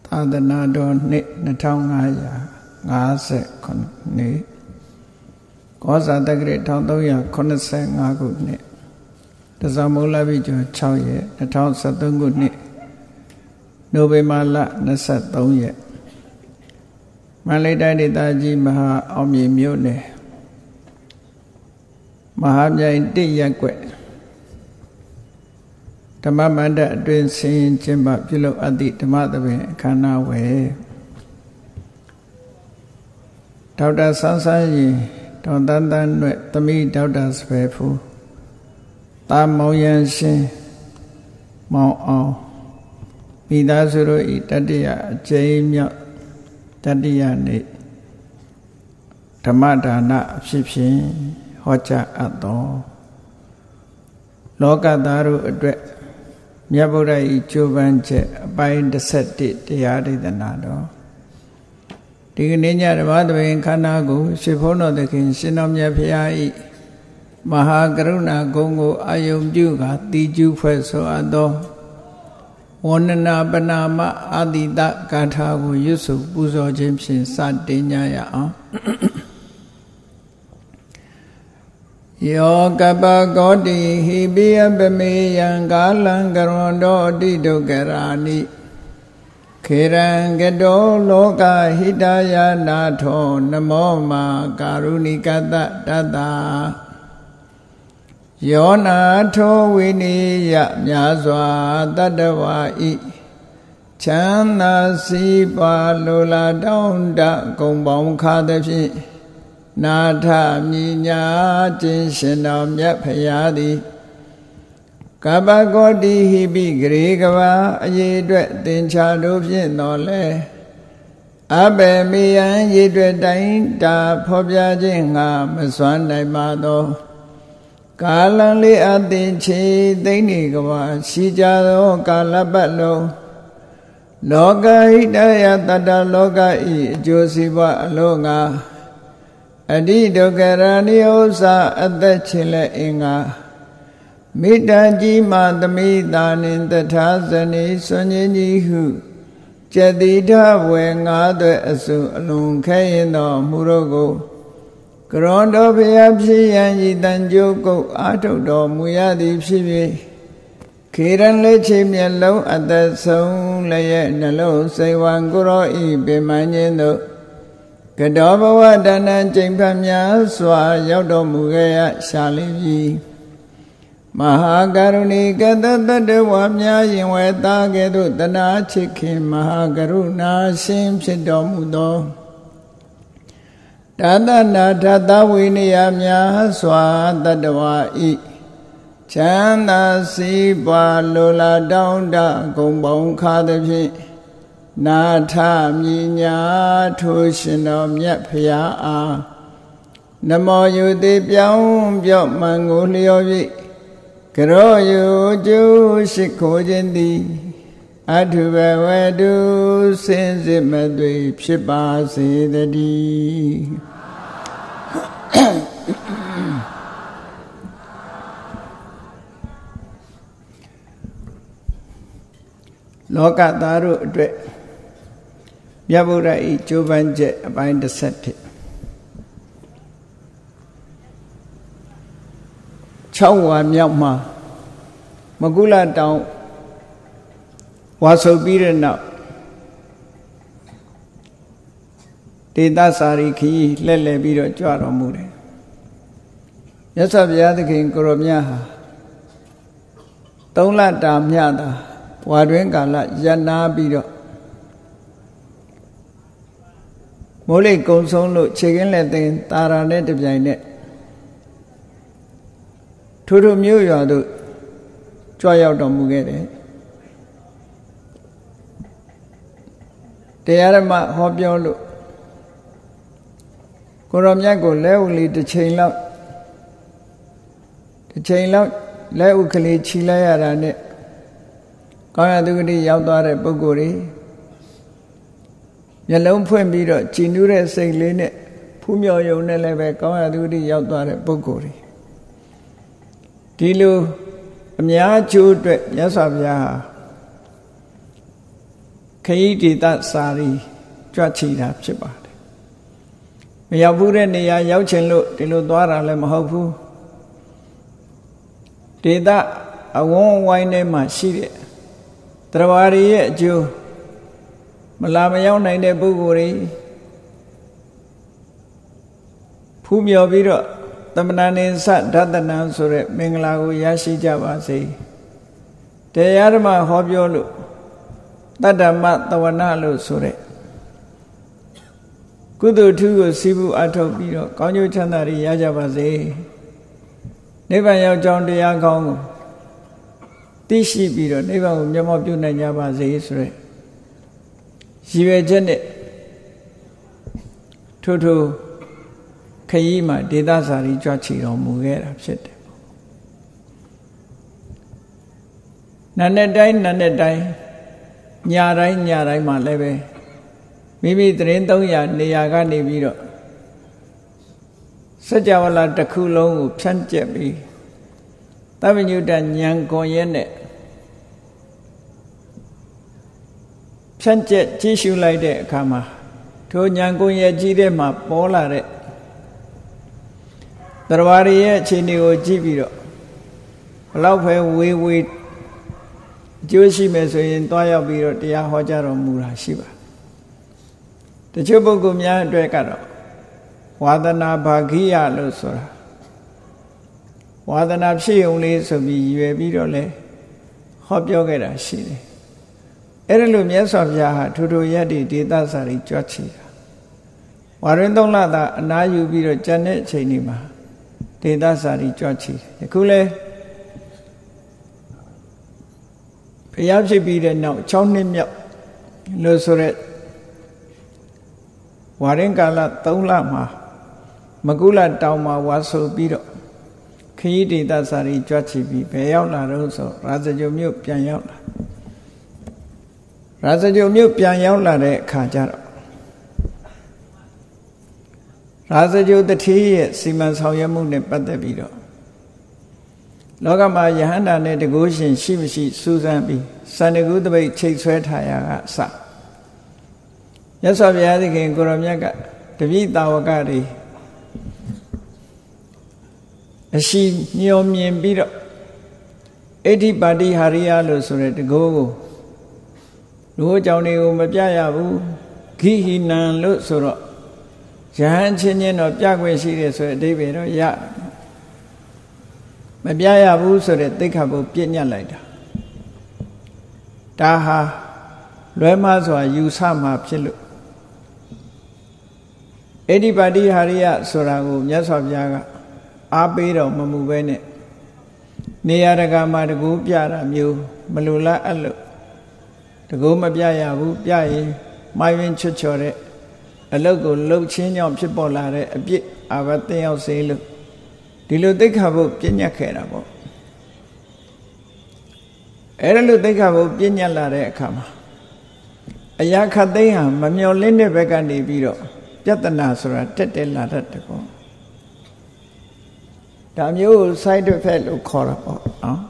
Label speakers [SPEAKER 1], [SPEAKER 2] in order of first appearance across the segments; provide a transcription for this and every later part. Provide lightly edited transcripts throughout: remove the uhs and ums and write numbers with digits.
[SPEAKER 1] သာသနာတော်နှစ်2559နှစ်ကောဇာတက္ကရာ1385ခုနှစ်တဇမုလပိကျော်6ရက်2013ခုနှစ်နိုဝင်ဘာလ23ရက်မန္တလေးတိုင်းဒေသကြီးမဟာအောင်မြေမြို့နယ်မဟာမြိုင်1ရပ်ကွက်ဓမ္မမန္တအတွင်ဆင်းကျင်းပပြုလုပ်အပ်သည့်ဓမ္မသဘင်အခမ်းအနားဝယ်ဒေါက်တာဆန်းဆန်းရင်ဒေါန်တန်းတန်းနဲ့သမီးဒေါက်တာစပယ်ဖူတာမောင်ရန်ရှင်မောင်အောင်မိသားစုတို့ဤတတိယအကျဉ်းမြောက်တတိယနေ့ဓမ္မဒါနအဖြစ်ဖြင့်ဟောကြားအပ်သောလောကသားတို့အတွက်မြတ်ဗုဒ္ဓ၏ကြိုးပမ်းချက်အပိုင်း17တရားဒေသနာတော်ဒီကနေ့ညဓမ္မသဘင်ခန္ဓာကိုရှင်ဘုန်းတော်သခင်ရှင်တော်မြတ်ဖရာ၏မဟာကရုဏာဂုဏ်ကိုအာယုံပြုကာတိကျူဖွဲ့ဆိုအပ်သောဝန္ဒနာပနာမအာတိတဂါထာကိုရွတ်ဆိုပူဇော်ခြင်းဖြင့်စတင်ကြရအောင်ယောကပကောတိဟိပိယပမေယံကာလံကရွန်တောတိဒုက္ခရာနိခေရံကတောလောကဟိတယနာထောနမောမာကာရုဏိကတတတယောနာထောဝိနိယမြာစွာတတဝါဤချမ်းသာစီးပွားလိုလားတောင်းတဂုံပေါင်းခါသဖြင့်နာထမြညာခြင်းရှင်တော်မြတ်ဖရာသည်ကပ္ပကောတိဟိပိဂရေကဘာအရေးအတွက်သင်္ချာတို့ဖြင့်တော်လဲအဘေမေယံရေးအတွက်တိုင်းတာဖော်ပြခြင်းငါမစွမ်းနိုင်ပါသောကာလံလေးအသင်ချေသိမ့်နေကဘာရှိကြသောကာလပတ်လုံးလောကဟိတယတတလောကဤအကျိုးစီးပွားအလို့ငါအဓိဒုက္ခရဏိဥ္စာအသက်ချင်လက်အင်္ဂါမိတ္တကြီးမှသမိတာနှင့်တထာဇနီစွန်ကြီးကြီးဟုကျတိထဝေငါးသွဲအစုအလုံးခဲရင်တော်မူတော့ကိုကရွန်တော်ဘုရားဖြစ်ရန်ဤတန်ကြိုးကုတ်အာထုတ်တော်မူရသည်ဖြစ်၍ခေရန်လက်ချေမျက်လုံးအသက်ဆုံးလည်းရဲ့နှလုံးစိတ်ဝံကိုရောဤပင်မခြင်းတို့ကတောဘဝတဏ္ဍကျိန်ဖတ်များစွာရောက်တော်မူခဲ့ရရှာလိမ့်ပြီမဟာကရုဏီကတတတဝါများရင်ဝဲသားကဲ့သို့တနာချစ်ခင်မဟာကရုဏာရှင်ဖြစ်တော်မူသောတသနာထသဝိနည်းများစွာတတဝါဤချမ်းသာစီးပွားလိုလားတောင်းတဂုံပေါင်းခါသဖြင့်နာထမြညာထိုရှင်တော်မြတ်ဖရာအားနမောယုတိပြောင်းပြော့မှန်ကိုလျော်၍ကရောယုကျုရှိခိုးခြင်းသည်အထုဘဝတုစင်စစ်မသွေဖြစ်ပါစေတည်းလောကသားတို့အတွက်မြတ်ဗုဒ္ဓ၏ကြိုးပမ်းချက်အပိုင်း17 6ဝါမြောက်မှာမကုလတောင်ဝါဆုပ်ပြီးတဲ့နောက်ဒေသစာရိခီလှည့်လည်ပြီးတော့ကြွတော်မူတယ်မြတ်စွာဘုရားသခင်ကိုရောမြတ်ဟာ3လတာမြတ်တာဝါတွင်ကာလရပ်နာပြီးတော့မိုးလေကုံဆုံးလို့ခြေကင်းလက်သိမ်းတာရာနဲ့တပြိုင်နက်ထို့မြို့ရွာသို့ကြွရောက်တော်မူခဲ့တယ်တရားဓမ္မဟောပြောလို့ကိုရောမြတ်ကိုလက်ဥကလေးတစ်ချိန်လောက်လက်ဥကလေးခြိလိုက်ရတာနဲ့ကောင်းရသူကတိရောက်သွားတဲ့ပုဂ္ဂိုလ်တွေမျက်လုံးဖွင့်ပြီးတော့ကြည်နူးတဲ့စိတ်လေးနဲ့ဖူးမြော်ယုံနဲ့လည်းပဲကောင်းရသူကတိရောက်သွားတဲ့ပုဂ္ဂိုလ်တွေဒီလိုအများကျိုးအတွက်မြတ်စွာဘုရားဟာခရီးဒေသစာရီကြွချီတာဖြစ်ပါတယ်မရောက်ဘူးတဲ့နေရာရောက်ချင်လို့ဒီလိုသွားတာလည်းမဟုတ်ဘူးဒေသအဝန်းဝိုင်းထဲမှာရှိတဲ့တရားဝရရဲ့အကျိုးမလာမရောက်နိုင်တဲ့ပုဂ္ဂိုလ်တွေဖူးမြော်ပြီးတော့သမဏနေသဒသနံဆိုတဲ့မင်္ဂလာကိုရရှိကြပါစေတရားဓမ္မဟောပြောလို့တတ္တမသဝနာလို့ဆိုတဲ့ကုသိုလ်ထူးကိုစီးပူးအထောက်ပြီးတော့ကောင်းကျိုးချမ်းသာတွေရကြပါစေနိဗ္ဗာန်ရောက်ကြောင်းတရားကောင်းကိုသိရှိပြီးတော့နိဗ္ဗာန်ကိုမျက်မှောက်ပြုနိုင်ကြပါစေဆိုတဲ့ရည်ရွယ်ချက်နဲ့ထို့ခရီးမှာဒေသစာရီကြွချီတော်မူခဲ့တာဖြစ်တယ်နာနဲ့တိုင်းညတိုင်းမှာလည်းပဲမိမိသတင်း300နေရာကနေပြီးတော့စัจ java လာတစ်ခုလုံးကိုဖြန့်ကျက်ပြီးသဗ္ဗညုတဉာဏ်ကွန်ရက်နဲ့ဖြန့်ကျက်ကြည့်ရှုလိုက်တဲ့အခါမှာထိုဉာဏ်ကွန်ရက်ကြီးတဲ့မှာပေါ်လာတဲ့တရားရရဲ့အခြေအနေကိုကြည့်ပြီးတော့ဘလောက်ပဲဝေးအကျိုးရှိမယ်ဆိုရင်တွားရောက်ပြီးတော့တရားဟောကြားတော်မူတာရှိပါတချို့ပုဂ္ဂိုလ်များအတွက်ကတော့ဝါဒနာဘာဂိယလို့ဆိုတာဝါဒနာဖြစ်ုံလေးဆိုပြီးရွယ်ပြီးတော့လဲဟောပြောခဲ့တာရှိတယ်အဲ့ဒါလို့မြတ်စွာဘုရားဟာထိုယတ္တိဒေသစာရီကြွချီတာဝါရင်3 လသာအနာယူပြီးတော့ကျန်တဲ့အချိန်ဒီမှာဒေသစာရီကြွချီတယ်အခုလဲဘုရားဖြစ်ပြီးတဲ့နောက်6 နှစ်မြောက်လို့ဆိုရက်ဝါရင်ကာလ3 လမှာမကုလတောင်မှာဝါဆိုပြီးတော့ခရီးဒေသစာရီကြွချီပြီးဘယ်ရောက်လာတော့ဆိုရာဇဂိုမြို့ပြန်ရောက်လာရာဇဂိုမြို့ပြန်ရောက်လာတဲ့အခါကျတော့ရာဇဂိုတတိရဲ့စီမံဆောင်ရွက်မှုနဲ့ပတ်သက်ပြီးတော့လောကမှာယဟန္တာနဲ့တကုရှင်ရှိမရှိစူးစမ်းပြီးစန္ဒကုတပိတ်ချိတ်ဆွဲထားရကအစမြတ်စွာဘုရားသခင်ကိုရောမြတ်ကတပိတာဝကတွေအရှိညောမြင်ပြီးတော့အဋ္ဌိပါတိဟာရိယလို့ဆိုတဲ့တကုကိုလူ့ကြောင့်တွေကိုမပြရဘူးဂိဟိနံလို့ဆိုတော့ယဟန်ချင်းချင်းတော့ပြခွင့်ရှိတယ်ဆိုတဲ့အဓိပ္ပာယ်တော့ရမပြရဘူးဆိုတဲ့သိက္ခာပုပြည့်ညတ်လိုက်တာဒါဟာလွဲမှားစွာယူဆမှာဖြစ်လို့အဋ္ဌိပါတိဟာရိယဆိုတာကိုမြတ်စွာဘုရားကအားပေးတော်မမူပဲနဲ့နေရာတကာမှာတကူပြတာမျိုးမလိုလားအဲ့လိုတကူမပြရဘူးပြရင်မိုင်းရင်ချွတ်ချော်တဲ့အလုတ်ကိုလှုပ်ချင်းကြောင့်ဖြစ်ပေါ်လာတဲ့အပြစ်အာဘသိရောက်စေလို့ဒီလိုသိက္ခာပုပြည့်ညတ်ခဲ့တာပေါ့အဲ့ဒါလို့သိက္ခာပုပြည့်ညတ်လာတဲ့အခါမှာအရာခတ်သိမ်းဟာမမျော်လင့်တဲ့ဘက်ကနေပြီးတော့ပြဿနာဆိုတာတက်တက်လာတတ်တယ်ပေါ့ဒါမျိုးကို side effect လို့ခေါ်တာပေါ့နော်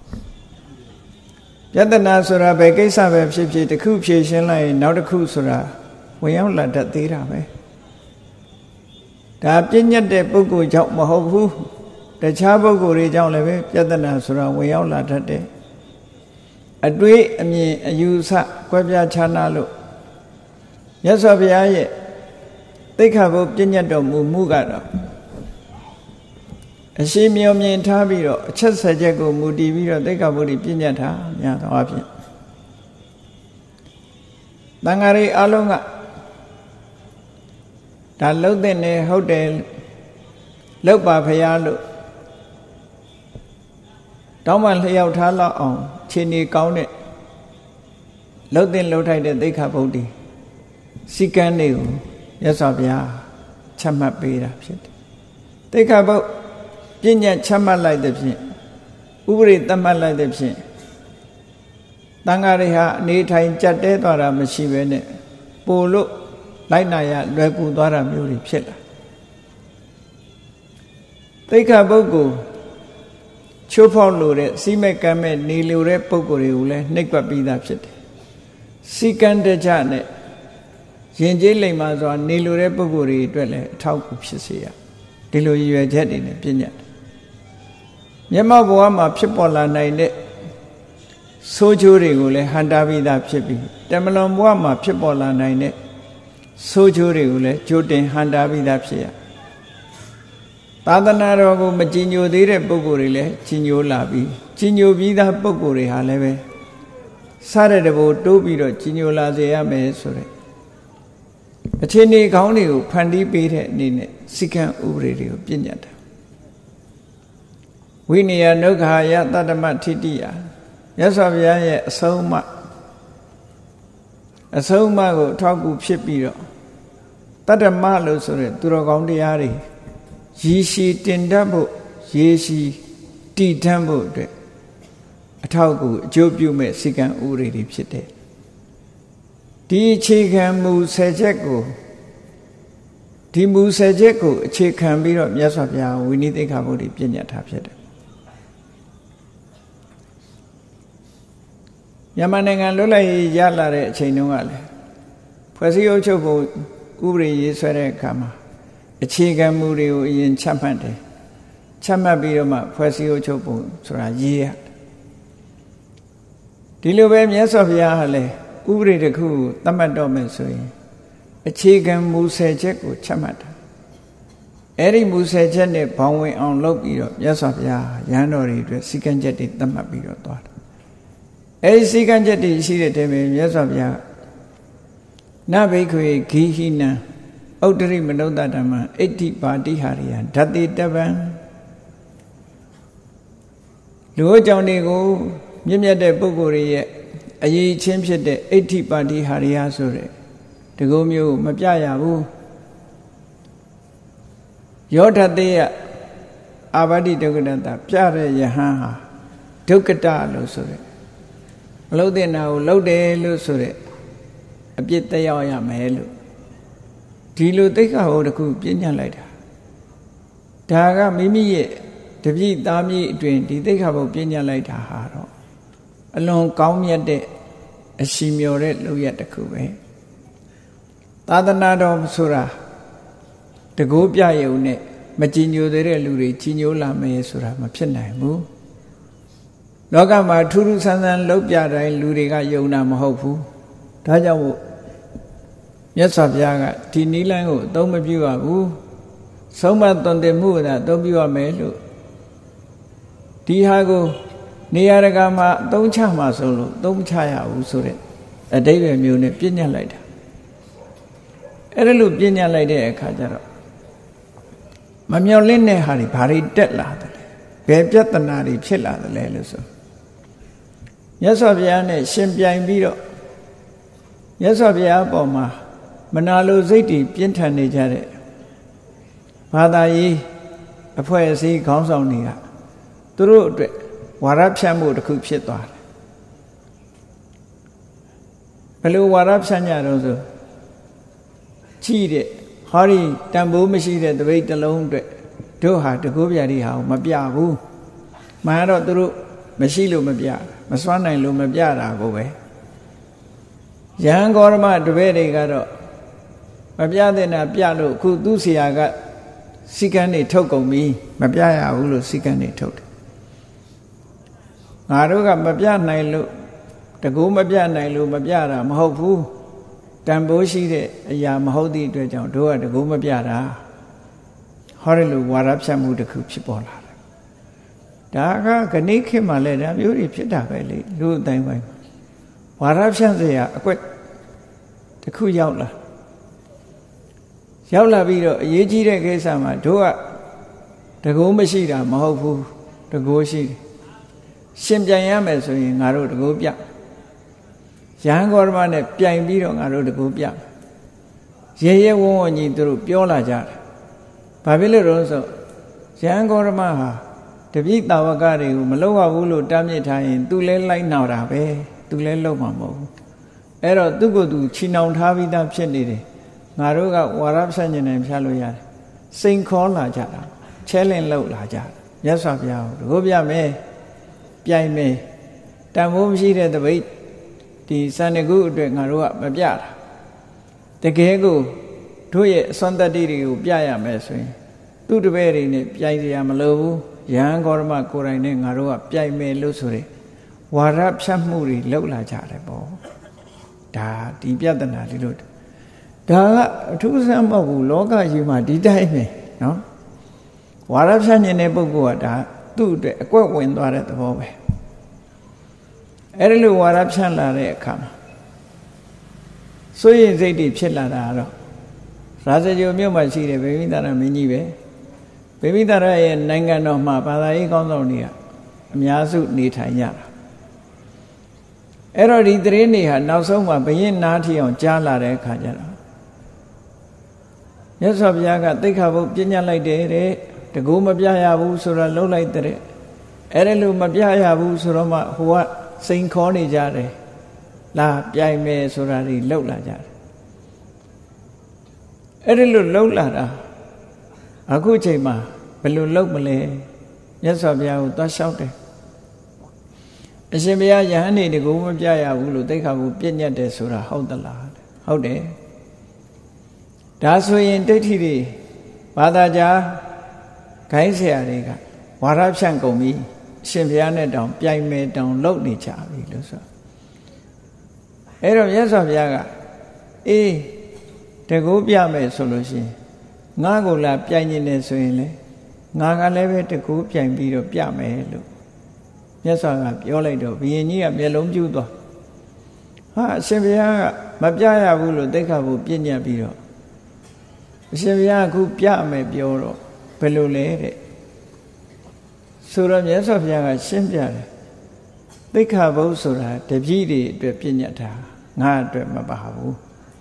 [SPEAKER 1] ပြဿနာဆိုတာဘယ်ကိစ္စပဲဖြစ်ဖြစ်တစ်ခုဖြေရှင်းလိုက်ရင်နောက်တစ်ခုဆိုတာဝင်ရောက်လာတတ်သေးတာပဲဒါပြည့်ညတ်တဲ့ပုဂ္ဂိုလ်ကြောင့်မဟုတ်ဘူးတခြားပုဂ္ဂိုလ်တွေကြောင့်လည်းပဲပြဿနာဆိုတာဝင်ရောက်လာတတ်တယ်အတွေးအမြင်အယူဆကွဲပြားခြားနားလို့မြတ်စွာဘုရားရဲ့သိက္ခာပုပြည့်ညတ်တော်မူမှုကတော့အရှိမြော်မြင်ထားပြီးတော့အချက်ဆက်ချက်ကိုမူတည်ပြီးတော့သိက္ခာပုပြည့်ညတ်ထားများသောအားဖြင့်တန်ဃာတွေအလုံးကဒါလှုပ်တဲ့နေဟုတ်တယ်လှုပ်ပါဖရာလို့တောင်းမှလျှောက်ထားလောက်အောင်ခြေနေကောင်းတဲ့လှုပ်တဲ့လှုပ်ထိုက်တဲ့သိက္ခာပုဒ်ဒီစီကံတွေကိုရသော်ဗျာချမှတ်ပေးတာဖြစ်တယ်သိက္ခာပုဒ်ပြည့်ညတ်ချမှတ်လိုက်တဲ့ဖြင့်ဥပရိသတ်မှတ်လိုက်တဲ့ဖြင့်တန်ဃာတွေဟာအနေထိုင်ကြက်တဲသွားတာမရှိဘဲနဲ့ပို့လို့လိုက်နာရလွယ်ကူသွားတာမျိုးတွေဖြစ်လာသိက္ခာပုဂ္ဂိုလ်ချိုးဖောက်လို့တဲ့စီးမဲ့ကမ်းမဲ့နေလို့တဲ့ပုဂ္ဂိုလ်တွေကိုလည်းနှိပ်ကွက်ပြီးသားဖြစ်တယ်စီကံတကြနဲ့ရင်ကျေးလိမ္မာစွာနေလိုတဲ့ပုဂ္ဂိုလ်တွေအတွက်လည်းအထောက်အကူဖြစ်စေရဒီလိုရည်ရွယ်ချက်တွေနဲ့ပြညတ်မျက်မှောက်ဘဝမှာဖြစ်ပေါ်လာနိုင်တဲ့ဆိုးကျိုးတွေကိုလည်းဟန်တာပြီးသားဖြစ်ပြီးတမလွန်ဘဝမှာဖြစ်ပေါ်လာနိုင်တဲ့ဆိုးကျိုးတွေကိုလည်းကြိုတင်ဟန်တာပြီးသားဖြစ်ရသာသနာတော်ကိုမကြည်ညိုသေးတဲ့ပုဂ္ဂိုလ်တွေလည်းကြည်ညိုလာပြီးကြည်ညိုပြီးသားပုဂ္ဂိုလ်တွေဟာလည်းပဲစားတဲ့တဘို့တိုးပြီးတော့ကြည်ညိုလာစေရမယ်ဆိုတဲ့အခြေအနေကောင်းတွေကိုဖန်တီးပေးတဲ့အနေနဲ့စိကံဥပဒေတွေကိုပြညတ်တာဝိနည်းနုခာယတတ္တမထိတိယမြတ်စွာဘုရားရဲ့အဆုံးအမကိုအထောက်အကူဖြစ်ပြီးတော့တတ္တမလို့ဆိုတဲ့သူတော်ကောင်းတရားတွေရည်ရှိတင်တတ်ဖို့ရေရှိတည်ထမ်းဖို့အတွက်အထောက်အကူအကျိုးပြုမဲ့စိကံဥပဒေတွေဖြစ်တယ်ဒီအခြေခံမူ10ချက်ကိုဒီမူ10ချက်ကိုအခြေခံပြီးတော့မြတ်စွာဘုရားဝိနည်းသိက္ခာပုဒ်တွေပြညတ်ထားဖြစ်တယ်မြန်မာနိုင်ငံလွတ်လပ်ရေးရလာတဲ့အချိန်တုန်းကလည်းဖွဲ့စည်းအုပ်ချုပ်ပုံဥပဒေရေးဆွဲတဲ့အခါမှာအခြေခံမူတွေကိုအရင်ချမှတ်တယ်ချမှတ်ပြီးတော့မှဖွဲ့စည်းအုပ်ချုပ်ပုံဆိုတာရေးရဒီလိုပဲမြတ်စွာဘုရားဟာလည်းဥပဒေတစ်ခုကိုသတ်မှတ်တော့မယ်ဆိုရင်အခြေခံမူ10ချက်ကိုချမှတ်တာအဲ့ဒီမူ10ချက်နဲ့ဘောင်ဝင်အောင်လုပ်ပြီးတော့မြတ်စွာဘုရားရဟန်းတော်တွေအတွက်စီကံချက်တွေသတ်မှတ်ပြီးတော့သွားတယ်အဲ့ဒီစီကံချက်တွေရှိတဲ့တည်းပဲမြတ်စွာဘုရားနဘိက္ခွေဂီဟိနံဥဒ္ဒရိမနုဿဓမ္မအဋ္ဌိပါတိဟာရိယဓတ္တိတပံလူအကြောင်းတွေကိုမြင့်မြတ်တဲ့ပုဂ္ဂိုလ်တွေရဲ့အရေးချင်းဖြစ်တဲ့အဋ္ဌိပါတိဟာရိယဆိုတဲ့တကုံးမျိုးမပြရဘူးယောဓတေယအာဘာတိဒုက္ကတတပြတဲ့ယဟန်ဟာဒုက္ကတလို့ဆိုတဲ့မလှုပ်တဲ့နာကိုလှုပ်တယ်လို့ဆိုတဲ့အပြစ်တက်ရောက်ရမယ်လို့ဒီလိုသိက္ခာဟောတခုပြညတ်လိုက်တာဒါကမိမိရဲ့တပည့်သားမြေအတွင်ဒီသိက္ခာဘုပြညတ်လိုက်တာဟာတော့အလွန်ကောင်းမြတ်တဲ့အရှိမြော်တဲ့လုပ်ရတစ်ခုပဲသာသနာတော်ဆိုတာတကိုးပြရုံနဲ့မကြည်ညိုသေးတဲ့လူတွေကြည်ညိုလာမယ်ဆိုတာမဖြစ်နိုင်ဘူးလောကမှာထူးထူးဆန်းဆန်းလုပ်ပြတိုင်းလူတွေကယုံတာမဟုတ်ဘူးဒါကြောင့်မို့မြတ်စွာဘုရားကဒီနိလန်းကိုအသုံးမပြုရဘူးဆုံးမသွန်သင်မှုကအသုံးပြုရမယ်လို့ဒီဟာကိုနေရာတကာမှာအသုံးချမှာဆိုလို့အသုံးချရဘူးဆိုတဲ့အဓိပ္ပာယ်မျိုးနဲ့ပြညတ်လိုက်တာအဲ့ဒါလို့ပြညတ်လိုက်တဲ့အခါကျတော့မမျော်လင့်တဲ့ဟာတွေဘာတွေတက်လာတယ်လဲဘယ်ပြဿနာတွေဖြစ်လာတယ်လဲလို့ဆိုမြတ်စွာဘုရားနဲ့ရှင်ပြိုင်ပြီးတော့မြတ်စွာဘုရားအပေါ်မှာမနာလိုစိတ်တွေပြင်းထန်နေကြတဲ့ဘာသာရေးအဖွဲ့အစည်းခေါင်းဆောင်တွေကသူတို့အတွက်ဝါရဖြန့်မှုတစ်ခုဖြစ်သွားတယ်ဘယ်လိုဝါရဖြန့်ကြတော့ဆိုကြည့်တဲ့ဟောဒီတန်ဖိုးမရှိတဲ့တပိတ်တစ်လုံးအတွက်တို့ဟာတကူပြားတွေဟာမပြဘူးမှန်တော့သူတို့မရှိလို့မပြမစွမ်းနိုင်လို့မပြတာကိုပဲယဟန်ဂေါရမတပည့်တွေကတော့မပြတဲ့နာပြလို့အခုသူ့ဆရာကစီကံတွေထုတ်ကုန်ပြီမပြရဘူးလို့စီကံတွေထုတ်တယ်ငါတို့ကမပြနိုင်လို့တကူမပြနိုင်လို့မပြတာမဟုတ်ဘူးတန်ဖိုးရှိတဲ့အရာမဟုတ်သည့်အတွက်ကြောင့်တို့ကတကူမပြတာဟောရလို့ဝါရဖြတ်မှုတစ်ခုဖြစ်ပေါ်လာတယ်ဒါကဂဏိခေတ်မှာလည်းဒါမျိုးတွေဖြစ်တာပဲလေလူအတိုင်းပိုင်းဝါရဖြတ်စရာအကွက်တစ်ခုရောက်လာပြီးတော့အရေးကြီးတဲ့ကိစ္စမှာတို့ကတကူမရှိတာမဟုတ်ဘူးတကူရှိတယ်ရှင်ပြိုင်ရမယ်ဆိုရင်ငါတို့တကူပြရဟန်းဂေါရမနဲ့ပြိုင်ပြီးတော့ငါတို့တကူပြရဲရဲဝံ့ဝံ့ကြီးသူတို့ပြောလာကြတယ်ဘာဖြစ်လို့လဲဆိုရဟန်းဂေါရမဟာတပိတာဝကတွေကိုမလုပ်ရဘူးလို့တားမြစ်ထားရင်သူလဲလိုက်နာတာပဲသူလဲလုပ်မှာမဟုတ်ဘူးအဲ့တော့သူ့ကိုယ်သူချီနှောင်ထားပြီးသားဖြစ်နေတယ်ငါတို့ကဝါရဖြန့်ကျင်နေဖြတ်လို့ရတယ်စိန်ခေါ်လာကြတာချဲလင်းလောက်လာကြတယ်မြတ်စွာဘုရားကိုတကူပြမယ်ပြိုင်မယ်တန်ဖိုးမရှိတဲ့တပိတ်ဒီစန္ဒကုအတွက်ငါတို့ကမပြတာတကယ်ကိုတို့ရဲ့အစွမ်းတတ္တိတွေကိုပြရမယ်ဆိုရင်သူ့တပည့်တွေနဲ့ပြိုင်စရာမလိုဘူးယဟန်ဂေါရမကိုယ်တိုင်နဲ့ငါတို့ကပြိုင်မယ်လို့ဆိုတဲ့ဝါရဖြတ်မှုတွေလောက်လာကြတယ်ပေါ့ဒါဒီပြဿနာလေးလို့ဒါကအထူးဆန်းမဟုတ်ဘူးလောကကြီးမှာဒီတိုင်းပဲနော်ဝါရဖြတ်နေတဲ့ပုဂ္ဂိုလ်ကဒါသူ့အတွက်အကွက်ဝင်သွားတဲ့သဘောပဲအဲ့ဒီလိုဝါရဖြတ်လာတဲ့အခါမှာစိုးရင်စိတ်တွေဖြစ်လာတာတော့ရာဇဂိုမြို့မှာရှိတဲ့ဗေမိတာရမင်းကြီးပဲဗေမိတာရရဲ့နိုင်ငံတော်မှာဘာသာရေးကောင်းဆောင်တွေကအများစုနေထိုင်ကြတာအဲ့တော့ဒီသတင်းတွေဟာနောက်ဆုံးမှာဘုရင်နားထီအောင်ကြားလာတဲ့အခါကျတော့မြတ်စွာဘုရားကသိက္ခာပုဒ်ပြညတ်လိုက်တယ်တဲ့တကူမပြရဘူးဆိုတော့လှုပ်လိုက်တဲ့အဲ့ဒါလို့မပြရဘူးဆိုတော့မှဟိုကစိန်ခေါ်နေကြတယ်လာပြိုင်မယ်ဆိုတာတွေလှုပ်လာကြတယ်အဲ့ဒီလိုလှုပ်လာတာအခုချိန်မှာဘယ်လိုလှုပ်မလဲမြတ်စွာဘုရားကိုသွားလျှောက်တယ်အရှင်ဘုရားယဟန်နေတကူမပြရဘူးလို့သိက္ခာပုဒ်ပြညတ်တယ်ဆိုတာဟုတ်သလားဟုတ်တယ်ဒါဆိုရင်ဒိဋ္ဌိတွေဘာသာကြားဂိုင်းဆရာတွေကဝါရဖြန့်ကုန်ပြီအရှင်ဘုရားနဲ့တောင်ပြိုင်မယ်တောင်လုပ်နေကြပြီလို့ဆိုအဲ့တော့မြတ်စွာဘုရားကအေးတကူပြမယ်ဆိုလို့ရှိရင်ငါကိုလာပြိုင်နေတယ်ဆိုရင်လေငါကလည်းပဲတကူပြိုင်ပြီးတော့ပြမယ်လို့မြတ်စွာကပြောလိုက်တော့ဘုရင်ကြီးကမျက်လုံးပြူးသွားဟာအရှင်ဘုရားကမပြရဘူးလို့သိက္ခာပုဒ်ပြညတ်ပြီးတော့အရှင်ဘုရားအခုပြမယ်ပြောတော့ဘယ်လိုလဲတဲ့ဆိုတော့မြတ်စွာဘုရားကရှင်းပြတယ်သိက္ခာပုဒ်ဆိုတာတပည့်တွေအတွက်ပြညတ်တာငါအတွက်မပါဘူး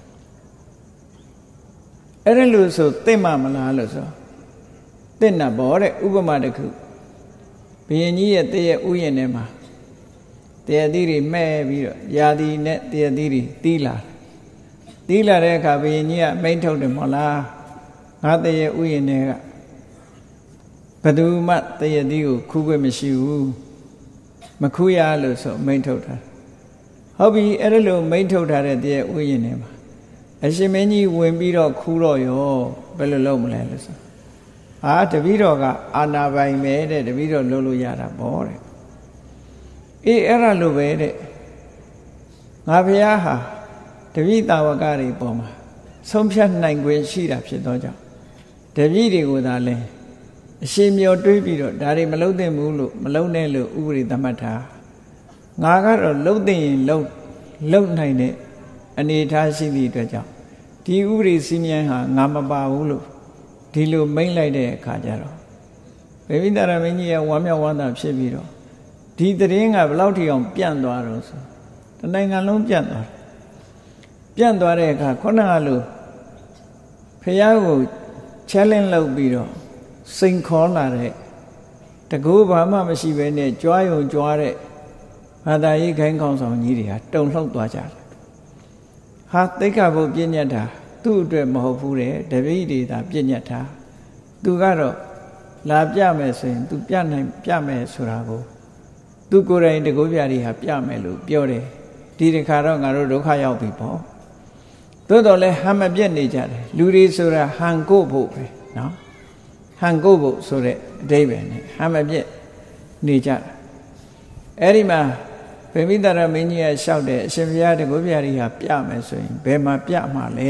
[SPEAKER 1] အဲ့ဒါလို့ဆိုသိမမလားလို့ဆိုသိနာဘောတဲ့ဥပမာတစ်ခုဘုရင်ကြီးရဲ့တည့်ရဲ့ဥယျာဉ်ထဲမှာတရားသီးတွေမဲ့ပြီးတော့ယာသီနဲ့တရားသီးတွေတီးလာတဲ့အခါဘုရင်ကြီးကမိန့်ထုတ်တယ်မဟုတ်လားငါတည့်ရဲ့ဥယျာဉ်ထဲကဘယ်သူမှတရားသီးကိုခူးခွင့်မရှိဘူးမခူးရလို့ဆိုမိန့်ထုတ်တာဟုတ်ပြီအဲ့ဒါလို့မိန့်ထုတ်ထားတဲ့တရားဥယျာဉ်ထဲမှာအရှင်မင်းကြီးဝင်ပြီးတော့ခူးတော့ရောဘယ်လိုလုပ်မလဲလို့ဆိုဟာတပည့်တော်ကအာနာပိုင်ပဲတဲ့တပည့်တော်လုပ်လို့ရတာပေါ့တဲ့အေးအဲ့ဒါလိုပဲတဲ့ငါဘုရားဟာတပည့်တာဝကတွေပေါ်မှာဆုံးဖြတ်နိုင်ခွင့်ရှိတာဖြစ်သောကြောင့်တပည့်တွေကိုသာလဲအရှင်မျောတွေးပြီးတော့ဒါတွေမလုပ်သင့်ဘူးလို့မလုပ်နဲ့လို့ဥပရိသတ်မှတ်ထားငါကတော့လုပ်သင့်ရင်လုပ်နိုင်တဲ့အနေအထားရှိသည့်အတွက်ကြောင့်ဒီဥပရိစည်းမျဉ်းဟာငါမပါဘူးလို့ဒီလိုမိန့်လိုက်တဲ့အခါကျတော့ဗေမိတာရမင်းကြီးကဝမ်းမြောက်ဝမ်းသာဖြစ်ပြီးတော့ဒီသတင်းကဘယ်လောက်ထိအောင်ပြန့်သွားတော့ဆိုတနိုင်ငံလုံးပြန့်သွားတဲ့အခါခုနကလိုဖះကို challenge လုပ်ပြီးတော့စိန်ခေါ်လာတဲ့တကူဘာမှမရှိဘဲနဲ့ကြွားယုံကြွားတဲ့ဘာသာရေးခိုင်းကောင်းဆောင်ကြီးတွေဟာတုန်လှုပ်သွားကြတယ်ဟာသိက္ခာပုဒ်ပြညတ်တာသူ့အတွက်မဟုတ်ဘူးတဲ့တပည့်တွေသာပြညတ်တာသူကတော့လာပြမယ်ဆိုရင်သူပြမယ်ဆိုတာကိုသူကိုယ်တိုင်တကူပြတွေဟာပြမယ်လို့ပြောတယ်ဒီတစ်ခါတော့ငါတို့ဒုက္ခရောက်ပြီပေါ့သို့တော်လဲဟန်မပြတ်နေကြတယ်လူတွေဆိုတာဟန်ကိုဖို့ပဲနော်ဟန်ကိုဖို့ဆိုတဲ့အဓိပ္ပာယ်နဲ့ဟန်မပြတ်နေကြတယ်အဲ့ဒီမှာဗေမိတာရမင်းကြီးကလျှောက်တယ်အရှင်ဘုရားတကူပြတွေဟာပြမယ်ဆိုရင်ဘယ်မှာပြမှာလဲ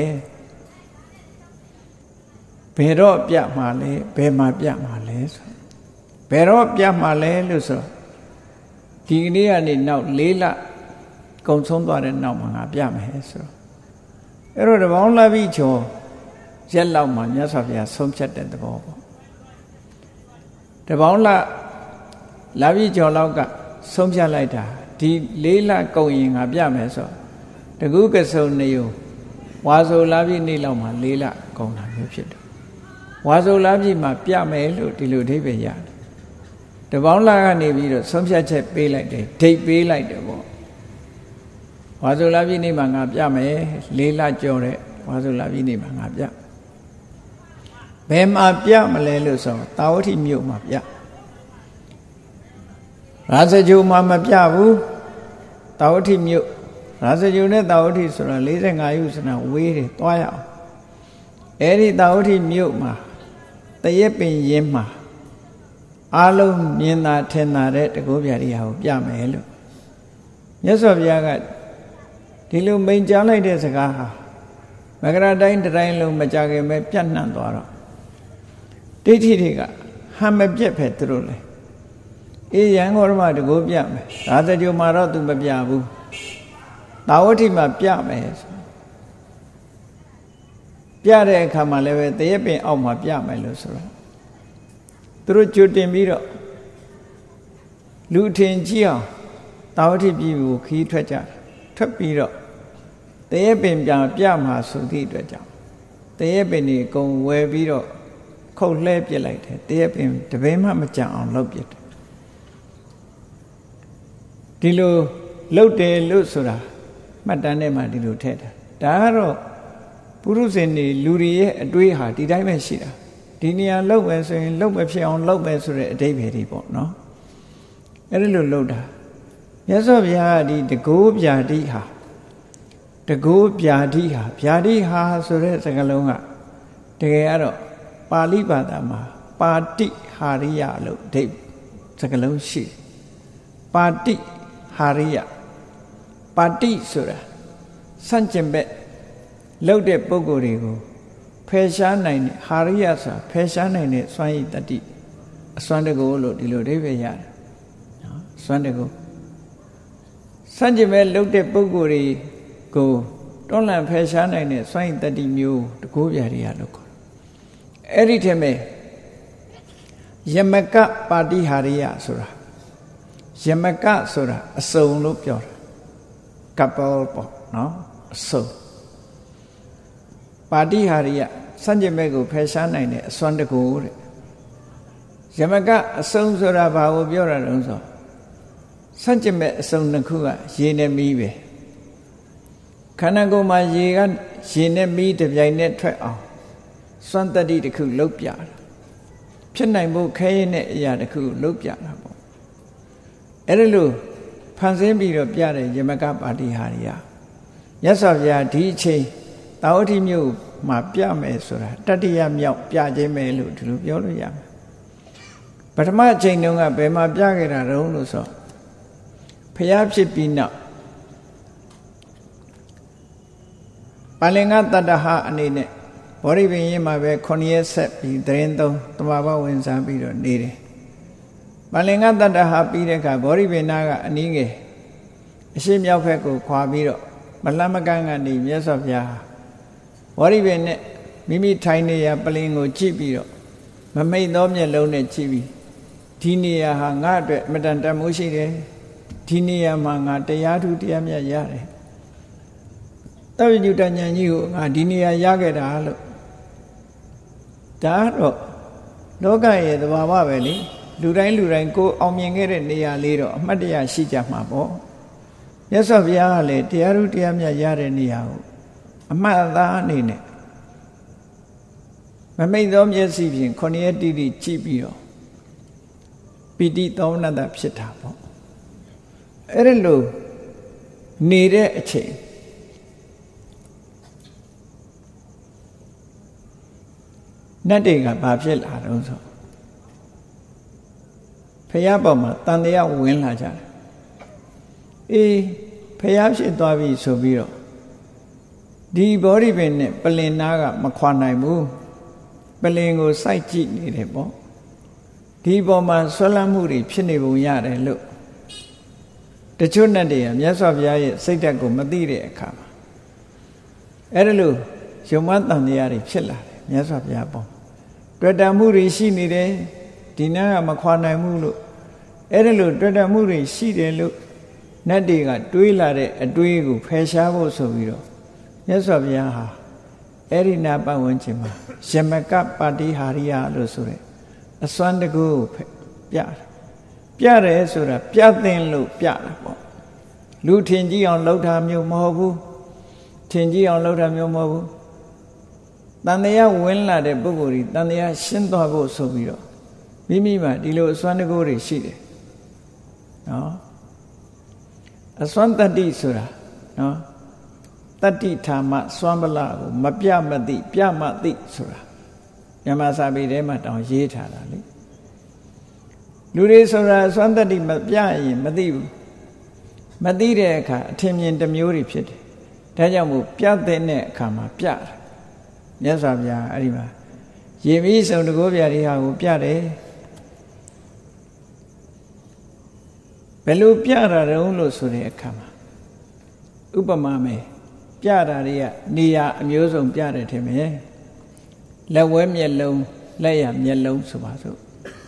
[SPEAKER 1] ဘယ်တော့ပြမှာလဲဘယ်မှာပြမှာလဲဆိုဘယ်တော့ပြမှာလဲလို့ဆိုဒီကနေ့ကနေနောက်၄လကုံဆုံးသွားတဲ့နောက်မှာငါပြမယ်ဆိုတော့အဲ့တော့တပေါင်းလာပြီးချောရက်လောက်မှမြတ်စွာဘုရားဆုံးဖြတ်တဲ့သဘောပေါ့တပေါင်းလာပြီးချောလောက်ကဆုံးဖြတ်လိုက်တာဒီ၄လကုံရင်ငါပြမယ်ဆိုတကူကစုံနေုံဝါဆိုလာပြီးနေ့လောက်မှ၄လကုံတာမျိုးဖြစ်တယ်ဝါဆိုလာပြီးမှပြမယ်လို့ဒီလိုအဓိပ္ပာယ်ရတယ်တပေါင်းလာကနေပြီးတော့ဆုံးဖြတ်ချက်ပေးလိုက်တယ်ဒိတ်ပေးလိုက်တယ်ပေါ့ဝါဆိုလာပြီးနေ့မှငါပြမယ်၄လကျော်တဲ့ဝါဆိုလာပြီးနေ့မှငါပြဘယ်မှာပြမလဲလို့ဆိုတော့တာဝတိမြို့မှာပြရာဇဂိုမှာမပြဘူးတာဝတိမြို့ရရာဇဂုနဲ့တာဝတိဆိုတာ45ရုပ်စနာဝေးတယ်သွားရအောင်အဲ့ဒီတာဝတိမြို့မှာတရက်ပင်ရင်းမှာအားလုံးမြင်သာထင်သာတဲ့တကုပြရိယာကိုပြမယ်လို့မြတ်စွာဘုရားကဒီလိုမိန့်ကြားလိုက်တဲ့စကားဟာမကရာတိုင်းတိုင်းလုံးမကြခင်ပဲပြန့်နှံ့သွားတော့ဒိဋ္ဌိတွေကဟံမပြက်ပဲသူတို့လေအေးရန်ဂေါရမတကုပြမယ်ရာဇဂုမှာတော့သူမပြဘူးတာဝတိမှာပြမယ်ပြတဲ့အခါမှာလည်းပဲတရက်ပင်အောက်မှာပြမယ်လို့ဆိုတော့သူတို့ကြိုတင်ပြီးတော့လူထင်ကြည့်အောင်တာဝတိပြည်ကိုခီးထွက်ကြထွက်ပြီးတော့တရက်ပင်ပြန်ပြမှာဆိုသည့်အတွက်ကြောင့်တရက်ပင်ဒီအကုန်ဝယ်ပြီးတော့ခုတ်လှဲပြစ်လိုက်တယ်တရက်ပင်တပင်မှမကြံအောင်လုပ်ပြစ်တယ်ဒီလိုလှုပ်တယ်လို့ဆိုတာမှတ်တမ်းထဲမှာဒီလိုထည့်တာဒါကတော့ပုရုဇဉ်တွေလူတွေရဲ့အတွေးဟာဒီတိုင်းပဲရှိတာဒီနေရာလှုပ်မယ်ဆိုရင်လှုပ်မဖြစ်အောင်လှုပ်မယ်ဆိုတဲ့အဓိပ္ပာယ်တွေပေါ့နော်အဲ့ဒီလိုလှုပ်တာမြတ်စွာဘုရားကဒီတကောဗျာတိဟာတကောဗျာတိဟာဗျာတိဟာဆိုတဲ့စကားလုံးကတကယ်ကတော့ပါဠိဘာသာမှာပါတိဟာရိယလို့အဓိပ္ပာယ်စကားလုံးရှိပါတိဟာရိယပါတိဆိုတာစန့်ကျင်ဘက်လှုပ်တဲ့ပုဂ္ဂိုလ်တွေကိုဖယ်ရှားနိုင်တဲ့ဟာရိယဆိုတာဖယ်ရှားနိုင်တဲ့စွမ်းရည်တတိအစွမ်းတကူလို့ဒီလိုအဓိပ္ပာယ်ရတယ်နော်စွမ်းတကူစန့်ကျင်ဘက်လှုပ်တဲ့ပုဂ္ဂိုလ်တွေကိုတွန်းလှန်ဖယ်ရှားနိုင်တဲ့စွမ်းရည်တတိမျိုးတကူပြရိယလို့ခေါ်တယ်အဲ့ဒီထဲမှာယမကပါတိဟာရိယဆိုတာယမကဆိုတာအစုံလို့ပြောတာကပ္ပလ်ပေါ့နော်အစုံပါတိဟာရိယစัจ jin ဘက်ကိုဖယ်ရှားနိုင်တဲ့အစွမ်းတကူတဲ့ယမကအစုံဆိုတာဘာကိုပြောတာလဲဆိုစัจ jin ဘက်အစုံတစ်ခုကရေနဲ့မီးပဲခန္ဓာကိုယ်မှာရေကရေနဲ့မီးတစ်ပြိုင်နဲ့ထွက်အောင်စွမ်းတတိတစ်ခုလှုပ်ပြတာဖြစ်နိုင်ဖို့ခဲရင်တဲ့အရာတစ်ခုလှုပ်ပြတာပေါ့အဲ့ဒါလို့ဖန်ဆင်းပြီးတော့ပြတဲ့ယမကပါတိဟာရိယမြတ်စွာဘုရားဒီအချိန်တာဝတိမြို့မှာပြမယ်ဆိုတာတတိယမြောက်ပြခြင်းပဲလို့ဒီလိုပြောလို့ရမယ်ပထမအချိန်တုန်းကဘယ်မှာပြခဲ့တာတုန်းလို့ဆိုဖျားဖြစ်ပြီးနောက်ပါလင်္ဂတတ္တဟအနေနဲ့ဘောဓိပင်ရင်မှာပဲ9ရက်ဆက်ပြီးသတင်းသုံးတမဘဝင်စားပြီးတော့နေတယ်ပါလင်္ဂတတ္တဟပြီးတဲ့အခါဘောဓိပင်နာကအနည်းငယ်အရှိမြောက်ဘက်ကိုခွာပြီးတော့မလမ်းမကန်းကနေမြတ်စွာဘုရားဘောဓိပင်နဲ့မိမိထိုင်နေရပလင်ကိုကြည့်ပြီးတော့မမိတ်သောမျက်လုံးနဲ့ကြည့်ပြီးဒီနေရာဟာငါ့အတွက်အမတန်တန်မိုးရှိတယ်ဒီနေရာမှာငါတရားထူးတရားမြတ်ရတယ်တပည့်ညုတဉာဏ်ကြီးကိုငါဒီနေရာရခဲ့တာလို့ဒါတော့လောကရဲ့သဘာဝပဲလေလူတိုင်းကိုအောင်မြင်ခဲ့တဲ့နေရာလေးတော့အမှတ်တရရှိကြမှာပေါ့မြတ်စွာဘုရားကလည်းတရားထူးတရားမြတ်ရတဲ့နေရာကိုအမှတ်အသားအနေနဲ့မမိတ်သောမျက်စိဖြင့်9ရက်တိတိကြည့်ပြီးတော့ပိဋိသောမနတဖြစ်တာပေါ့အဲ့ဒါလို့နေတဲ့အချိန်နတ်တွေကဘာဖြစ်လာတော့ဆိုဖះပေါ်မှာတန်တရားဝင်လာကြတယ်အေးဖះဖြစ်သွားပြီဆိုပြီးတော့ဒီဘောဓိပင်နဲ့ပလင်နာကမခွာနိုင်ဘူးပလင်ကိုစိုက်ကြည့်နေတယ်ပေါ့ဒီပေါ်မှာဆွဲလန်းမှုတွေဖြစ်နေပုံရတယ်လို့တချို့နတ်တွေကမြတ်စွာဘုရားရဲ့စိတ်ဓာတ်ကိုမသိတဲ့အခါမှာအဲ့ဒါလို့ယုံမတန်တရားတွေဖြစ်လာတယ်မြတ်စွာဘုရားပေါ်တွေ့တာမှုတွေရှိနေတယ်ဒီနာကမခွာနိုင်ဘူးလို့အဲ့ဒါလို့တွေ့တာမှုတွေရှိတယ်လို့နတ်တွေကတွေးလာတဲ့အတွေးကိုဖယ်ရှားဖို့ဆိုပြီးတော့မြတ်စွာဘုရားဟာအဲ့ဒီနာပတ်ဝန်းကျင်မှာယမကပါတိဟာရိယလို့ဆိုတဲ့အစွမ်းတကူကိုပြတယ်ဆိုတာပြသင်လို့ပြတာပေါ့လူထင်ကြည့်အောင်လှုပ်တာမျိုးမဟုတ်ဘူးထင်ကြည့်အောင်လှုပ်တာမျိုးမဟုတ်ဘူးတန်တရားဝင်လာတဲ့ပုဂ္ဂိုလ်ကြီးတန်တရားရှင်းသွားဖို့ဆိုပြီးတော့မိမိမှာဒီလိုအစွမ်းတကူတွေရှိတယ်နော်အစွမ်းတတ္တိဆိုတာနော်တတ္တိဌာမစွမ်းပလကိုမပြမသိပြမသိဆိုတာမြန်မာစာပေထဲမှာတောင်ရေးထားတာလေလူတွေဆိုတာစွမ်းတတ္တိမပြရင်မသိဘူးမသိတဲ့အခါအထင်မြင်တစ်မျိုးတွေဖြစ်တယ်ဒါကြောင့်မို့ပြတဲ့အခါမှာပြတာမြတ်စွာဘုရားအဲ့ဒီမှာရေမီးစုံတကောပြာတွေဟာကိုပြတယ်ဘယ်လိုပြတာတုံးလို့ဆိုတဲ့အခါမှာဥပမာမယ်ပြတာတွေကနေရာအမျိုးစုံပြတယ်ထင်မယ်လက်ဝဲမျက်လုံးလက်ရမျက်လုံးဆိုပါစို့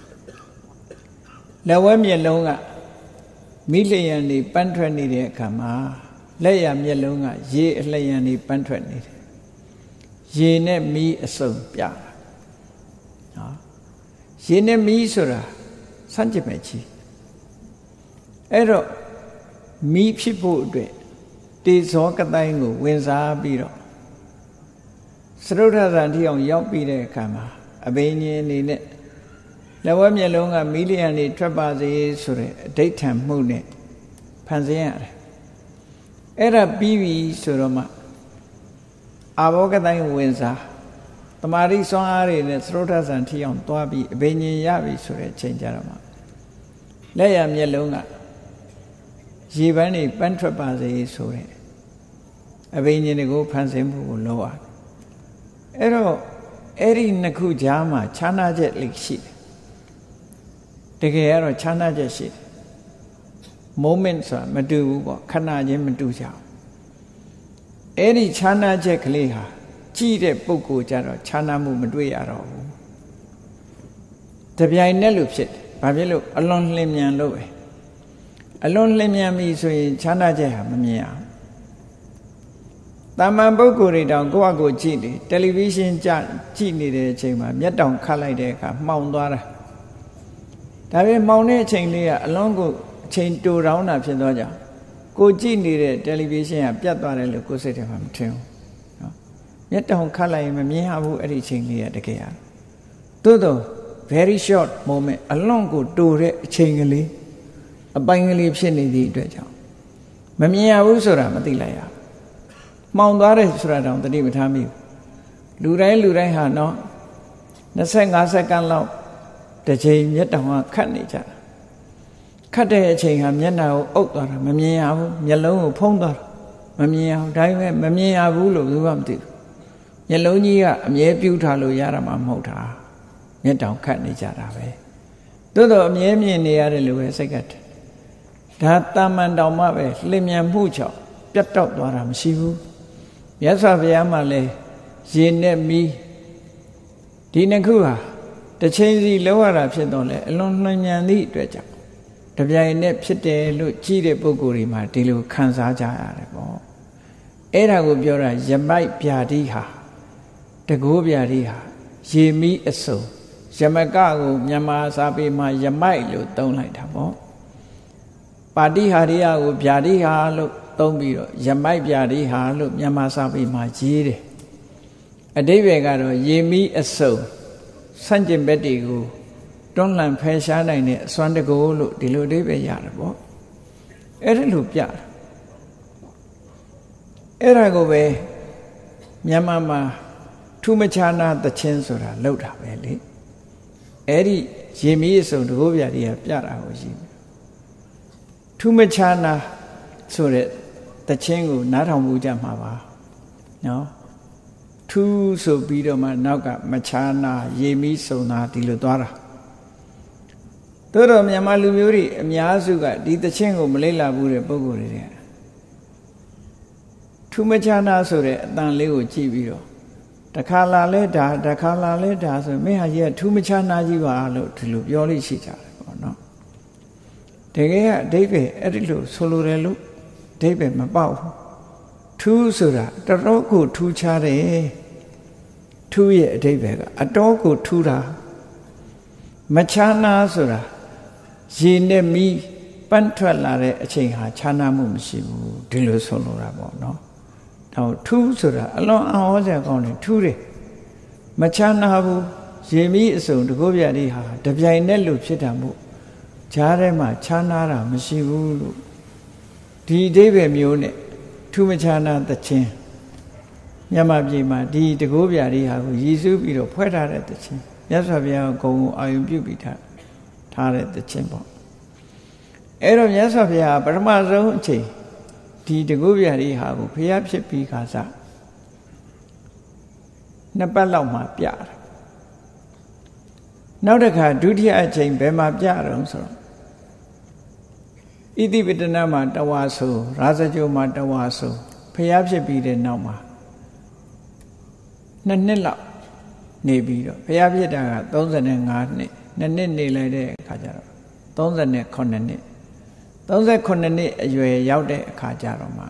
[SPEAKER 1] လက်ဝဲမျက်လုံးကမိလျံနေပန်းထွက်နေတဲ့အခါမှာလက်ရမျက်လုံးကရေအလျံနေပန်းထွက်နေတယ်ရေနဲ့မီးအစုံပြတာနော်ရေနဲ့မီးဆိုတာစัจ jit ပဲချီအဲ့တော့မီးဖြစ်ဖို့အတွက်တေဇောကတိုင်းကိုဝင်စားပြီးတော့သရုဒ္ဓဇာတိအောင်ရောက်ပြီးတဲ့အခါမှာအဘိညာဉ်အနေနဲ့လက်ဝဲမျက်လုံးကမီးလျံနေထွက်ပါစေဆိုတဲ့အဓိဋ္ဌာန်မှုနဲ့ဖန်ဆင်းရတယ်အဲ့ဒါပြီးပြီဆိုတော့မှအာဘောကတိုင်းဝင်စားတမာရိစွမ်းအားတွေနဲ့သရုဒ္ဓဇာတိအောင်သွားပြီးအဘိညာဉ်ရပြီဆိုတဲ့အချိန်ကြတော့မှလက်ရမျက်လုံးကရေပန်းတွေပန်းထွက်ပါစေဆိုတဲ့အဘိညာဉ်တွေကိုဖန်ဆင်းမှုကိုလုပ်ရတယ်အဲ့တော့အဲ့ဒီနှစ်ခုကြားမှာခြားနာချက်လေးရှိတယ်တကယ်ကတော့ခြားနာချက်ရှိတယ် moment ဆိုတာမတူဘူးပေါ့ခဏချင်းမတူကြဘူးအဲ့ဒီခြားနာချက်ကလေးဟာကြည့်တဲ့ပုဂ္ဂိုလ်ကြတော့ခြားနာမှုမတွေ့ရတော့ဘူးတပြိုင်နက်လို့ဖြစ်တယ်ဘာဖြစ်လို့အလွန်လျင်မြန်လို့ပဲအလွန်လျင်မြန်ပြီဆိုရင်ခြားနာချက်ဟာမမြင်အောင်တာမန်ပုဂ္ဂိုလ်တွေတောင်ကိုယ့်အကိုကြည့်တယ်တယ်လီဗီရှင်းကြည့်နေတဲ့အချိန်မှာမျက်တောင်ခတ်လိုက်တဲ့အခါမှောင်သွားတာဒါပေမဲ့မှောင်တဲ့အချိန်လေးကအလွန်ကိုအချိန်တိုတောင်းတာဖြစ်သွားကြကိုကြည့်နေတဲ့တယ်လီဗီရှင်းကပြတ်သွားတယ်လို့ကိုယ်စိတ်ထဲမှာမထင်ဘူးနော်မျက်တောင်ခတ်လိုက်ရင်မမြင်ရဘူးအဲ့ဒီအချိန်လေးကတကယ်ရသို့တော့ very short moment အလွန်ကိုတိုတဲ့အချိန်ကလေးအပိုင်းကလေးဖြစ်နေသည့်အတွက်ကြောင့်မမြင်ရဘူးဆိုတာမသိလိုက်ရမှောင်သွားတယ်ဆိုတာတောင်သတိမထားမိဘူးလူတိုင်းဟာနော်25စက္ကန့်လောက်တစ်ချိန်မျက်တောင်ကခတ်နေကြတာခတ်တဲ့အချိန်ဟာမျက်နှာကိုအုပ်သွားတာမမြင်ရဘူးမျက်လုံးကိုဖုံးသွားတာမမြင်ရဘူးဒါပေမဲ့မမြင်ရဘူးလို့ဘယ်သူမှမသိဘူးမျက်လုံးကြီးကအမြဲပြုတ်ထားလို့ရတာမှမဟုတ်တာမျက်တောင်ခတ်နေကြတာပဲသို့တော့အမြဲမြင်နေရတယ်လို့ပဲစိတ်ကတည်းဒါတာမန်တောင်မှပဲလျင်မြန်မှုချောက်ပြတ်တောက်သွားတာမရှိဘူးမြတ်စွာဘုရားမှလည်းရေနဲ့မီးဒီနှစ်ခုဟာတစ်ချိန်စီလောက်ရတာဖြစ်တော့လေအလွန်လျင်မြန်သည့်အတွက်ကြောင့်တပြိုင်နက်ဖြစ်တယ်လို့ကြည့်တဲ့ပုဂ္ဂိုလ်တွေမှာဒီလိုခံစားကြရတယ်ပေါ့အဲ့ဒါကိုပြောတာယမိုက်ဗျာတိဟာတကိုးဗျာတိဟာရေမီးအစုံယမကကိုမြန်မာစာပေမှာယမိုက်လို့သုံးလိုက်တာပေါ့ပါတိဟာရိယကိုဗျာတိဟာလို့သုံးပြီးတော့ယမိုက်ဗျာတိဟာလို့မြန်မာစာပေမှာရေးတယ်အဓိပ္ပာယ်ကတော့ရေမီးအစုံဆန့်ကျင်ဘက်တွေကိုတွန်းလှန်ဖယ်ရှားနိုင်တဲ့အစွမ်းတကူလို့ဒီလိုအဓိပ္ပာယ်ရတယ်ပေါ့အဲ့ဒါလို့ပြတာအဲ့ဒါကိုပဲမြန်မာမှာထူးမခြားနာသချင်းဆိုတာလောက်တာပဲလေအဲ့ဒီရေမီးအစုံတကူဗျာတိကပြတာကိုရှိတယ်ထူးမခြားနာဆိုတဲ့တခြင်းကိုနားထောင်မှုကြမှာပါနော်ထူးဆိုပြီးတော့မှနောက်ကမခြားနာရေမီးစုံတာဒီလိုသွားတာတို့တော့မြန်မာလူမျိုးတွေအများစုကဒီတခြင်းကိုမလိမ့်လာဘူးတဲ့ပုဂ္ဂိုလ်တွေတဲ့ထူးမခြားနာဆိုတဲ့အတန်လေးကိုကြည့်ပြီးတော့တခါလာလဲဒါတခါလာလဲဒါဆိုမင်းဟာကြီးကထူးမခြားနာကြီးပါလို့ဒီလိုပြောလို့ရှိကြတယ်ပေါ့နော်တကယ်ကအဓိပ္ပာယ်အဲ့ဒီလိုဆိုလိုတယ်လို့အဓိပ္ပာယ်မပေါက်ဘူးထူးဆိုတာတော်တော်ကိုထူးခြားတယ်ထူးရဲ့အဓိပ္ပာယ်ကအတော်ကိုထူးတာမခြားနာဆိုတာရေနဲ့မီးပန်းထွက်လာတဲ့အချိန်ဟာခြားနာမှုမရှိဘူးဒီလိုဆိုလိုတာပေါ့နော်ဒါထူးဆိုတာအလွန်အံ့ဩစရာကောင်းတယ်ထူးတယ်မခြားနာဘူးရေမီးအစုံတကုတ်ပြတိဟာတပြိုင်နက်လို့ဖြစ်တာမို့ဂျားထဲမှာခြားနာတာမရှိဘူးလို့ဒီအဓိပ္ပာယ်မျိုးနဲ့ထထူးမခြားနာသချင်းမြန်မာပြည်မှာဒီတကိုးပြာတွေဟာကိုရည်စူးပြီးတော့ဖွဲ့ထားတဲ့သချင်းမြတ်စွာဘုရားကိုဂုဏ်ကိုအာရုံပြုပြီးထားတဲ့သချင်းပေါ့အဲ့တော့မြတ်စွာဘုရားပထမဆုံးအချိန်ဒီတကိုးပြာတွေဟာကိုဘုရားဖြစ်ပြီးခါစားနှစ်ပတ်လောက်မှပြတယ်နောက်တစ်ခါဒုတိယအချိန်ဘယ်မှာပြတော့ဆိုတော့ဣတိပတနာမှာတဝါဆိုရာဇကြိုမှာတဝါဆိုဖျားဖြစ်ပြီးတဲ့နောက်မှာနှစ်လောက်နေပြီးတော့ဖျားဖြစ်တာက35နှစ်နှစ်နေလိုက်တဲ့အခါကျတော့38နှစ်38နှစ်အရွယ်ရောက်တဲ့အခါကျတော့မှ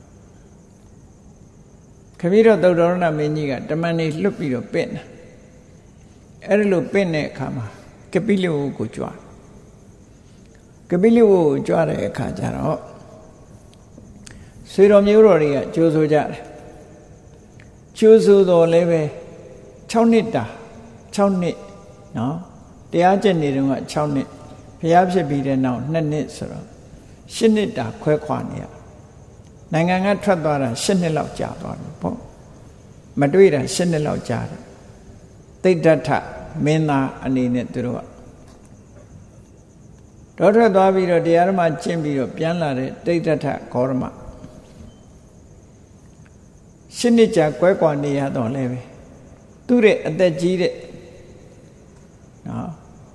[SPEAKER 1] ခမည်းတော်သုတ္တရဏမင်းကြီးကတမန်နေလွတ်ပြီးတော့ပင့်တယ်အဲ့ဒီလိုပင့်တဲ့အခါမှာကပိလဝုကိုကြွားကပိလဝုကိုကြွားတဲ့အခါကျတော့ဆွေတော်မျိုးတော်တွေကကြိုးဆိုကြတယ်ကြိုးဆိုတော်လည်းပဲ6နှစ်တာ6နှစ်နော်တရားကျင့်နေတုန်းက6နှစ်ဘုရားဖြစ်ပြီးတဲ့နောက်2နှစ်ဆိုတော့8နှစ်တာခွဲခွာနေရနိုင်ငံကထွက်သွားတာ8နှစ်လောက်ကြာသွားတယ်ပေါ့မတွေ့တာ8နှစ်လောက်ကြာတယ်သိဒ္ဓထမင်းသားအနေနဲ့သူတို့ကတော့ထွက်သွားပြီးတော့တရားဓမ္မကျင့်ပြီးတော့ပြန်လာတဲ့သိဒ္ဓထဂေါရမရှစ်နှစ်ကြာကွဲကွာနေရတော့လဲပဲသူ့ရဲ့အသက်ကြီးတဲ့နော်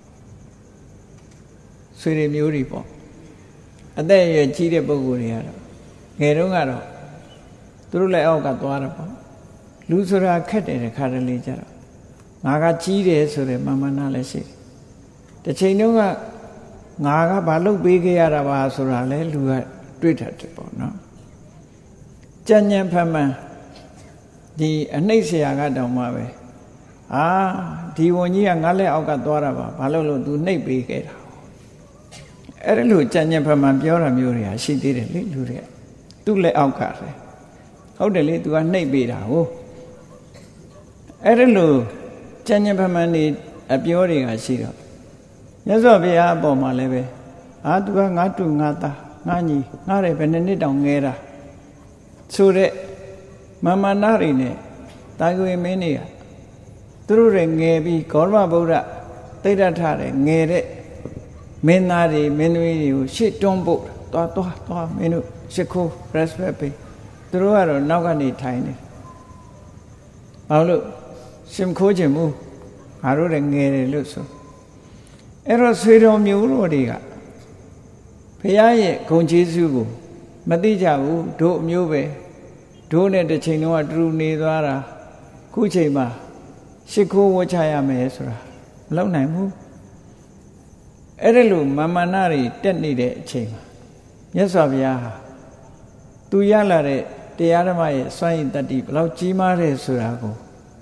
[SPEAKER 1] ဆွေတွေမျိုးတွေပေါ့အသက်အရွယ်ကြီးတဲ့ပုဂ္ဂိုလ်တွေကတော့ငယ်တုန်းကတော့သူတို့လည်းအောက်ကသွားတာပေါ့လူဆိုတာခက်တယ်ခါတလေကြတော့ငါကကြီးတယ်ဆိုတဲ့မာမနာလည်းရှိတယ်တစ်ချိန်တုန်းကငါကဘာလုပ်ပေးခဲ့ရတာပါဆိုတာလဲလူကတွေးတတ်တယ်ပေါ့နော်ကြံ့ညံ့ဖန်မှန်ဒီအနှိမ့်ဆရာကတောင်မှပဲဒီဝန်ကြီးကငါလက်အောက်ကသွားတာပါဘာလို့သူနှိပ်ပေးခဲ့တာအဲ့ဒါလို့ကြံ့ညံ့ဖန်မှန်ပြောတာမျိုးတွေဟာရှိသေးတယ်လေလူတွေကသူ့လက်အောက်ကလေဟုတ်တယ်လေသူကနှိပ်ပေးတာဟုတ်အဲ့ဒါလို့ကြံ့ညံ့ဖန်မှန်နေအပြောတွေကရှိတော့မြတ်စွာဘုရားအပေါ်မှာလည်းပဲသူကငါတူငါသားငါညီငါတယ်ဘယ်နှစ်တောင်ငဲတာဆိုတဲ့မာမနာတွေနဲ့တာကွေမင်းတွေကသူတို့တွေငယ်ပြီးဂေါရမဗုဒ္ဓသိဒ္ဓထတွေငယ်တဲ့မင်းသားတွေမင်းသမီးတွေကိုရှေ့တွန်းဖို့သွားမင်းတို့ရှ िख ိုး respect ပေးသူတို့ကတော့နောက်ကနေထိုင်နေဘာလို့ရှင်ခိုးခြင်းမူငါတို့လည်းငယ်တယ်လို့ဆိုအဲ့တော့ဆွေတော်မျိုးတော်တွေကဘုရားရဲ့ဂုဏ်ကျေးဇူးကိုမသိကြဘူးတို့အမျိုးပဲတို့နဲ့တစ်ချိန်လုံးကတူနေသွားတာခုချိန်မှာရှ िख ိုးဝှချရမယ်ဆိုတာမလုပ်နိုင်ဘူးအဲ့ဒါလို့မာမနာတွေတက်နေတဲ့အချိန်မှာမြတ်စွာဘုရားဟာသူရလာတဲ့တရားဓမ္မရဲ့စွမ်းရည်တတ္တိဘယ်လောက်ကြီးမားတယ်ဆိုတာကို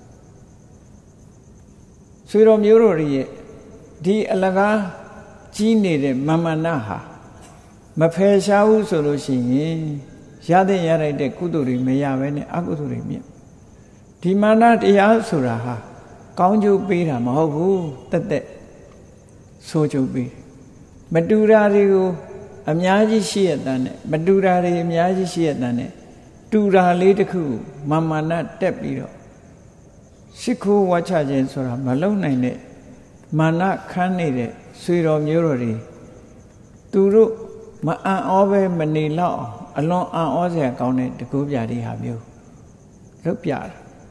[SPEAKER 1] ဆွေတော်မျိုးတော်ရဲ့ဒီအလကားကြီးနေတဲ့မာမနာဟာမဖယ်ရှားဘူးဆိုလို့ရှိရင်ရတဲ့ရလိုက်တဲ့ကုသိုလ်တွေမရဘဲနဲ့အကုသိုလ်တွေမြင့်ဒီမာနတရားဆိုတာဟာကောင်းကျိုးပေးတာမဟုတ်ဘူးတက်ဆိုးကျိုးပေးမတူတာတွေကိုအများကြီးရှိရတဲ့နဲ့မတူတာတွေအများကြီးရှိရတဲ့နဲ့တူတာလေးတစ်ခုမာနတက်ပြီးတော့ရှ िख ိုးဝါချခြင်းဆိုတာမလုံနိုင်တဲ့မာနခန်းနေတဲ့ဆွေတော်မျိုးတော်တွေသူတို့မအံ့ဩပဲမနေတော့အလွန်အံ့ဩစရာကောင်းတဲ့တကူပြတွေဟာမျိုးလုပ်ပြတာ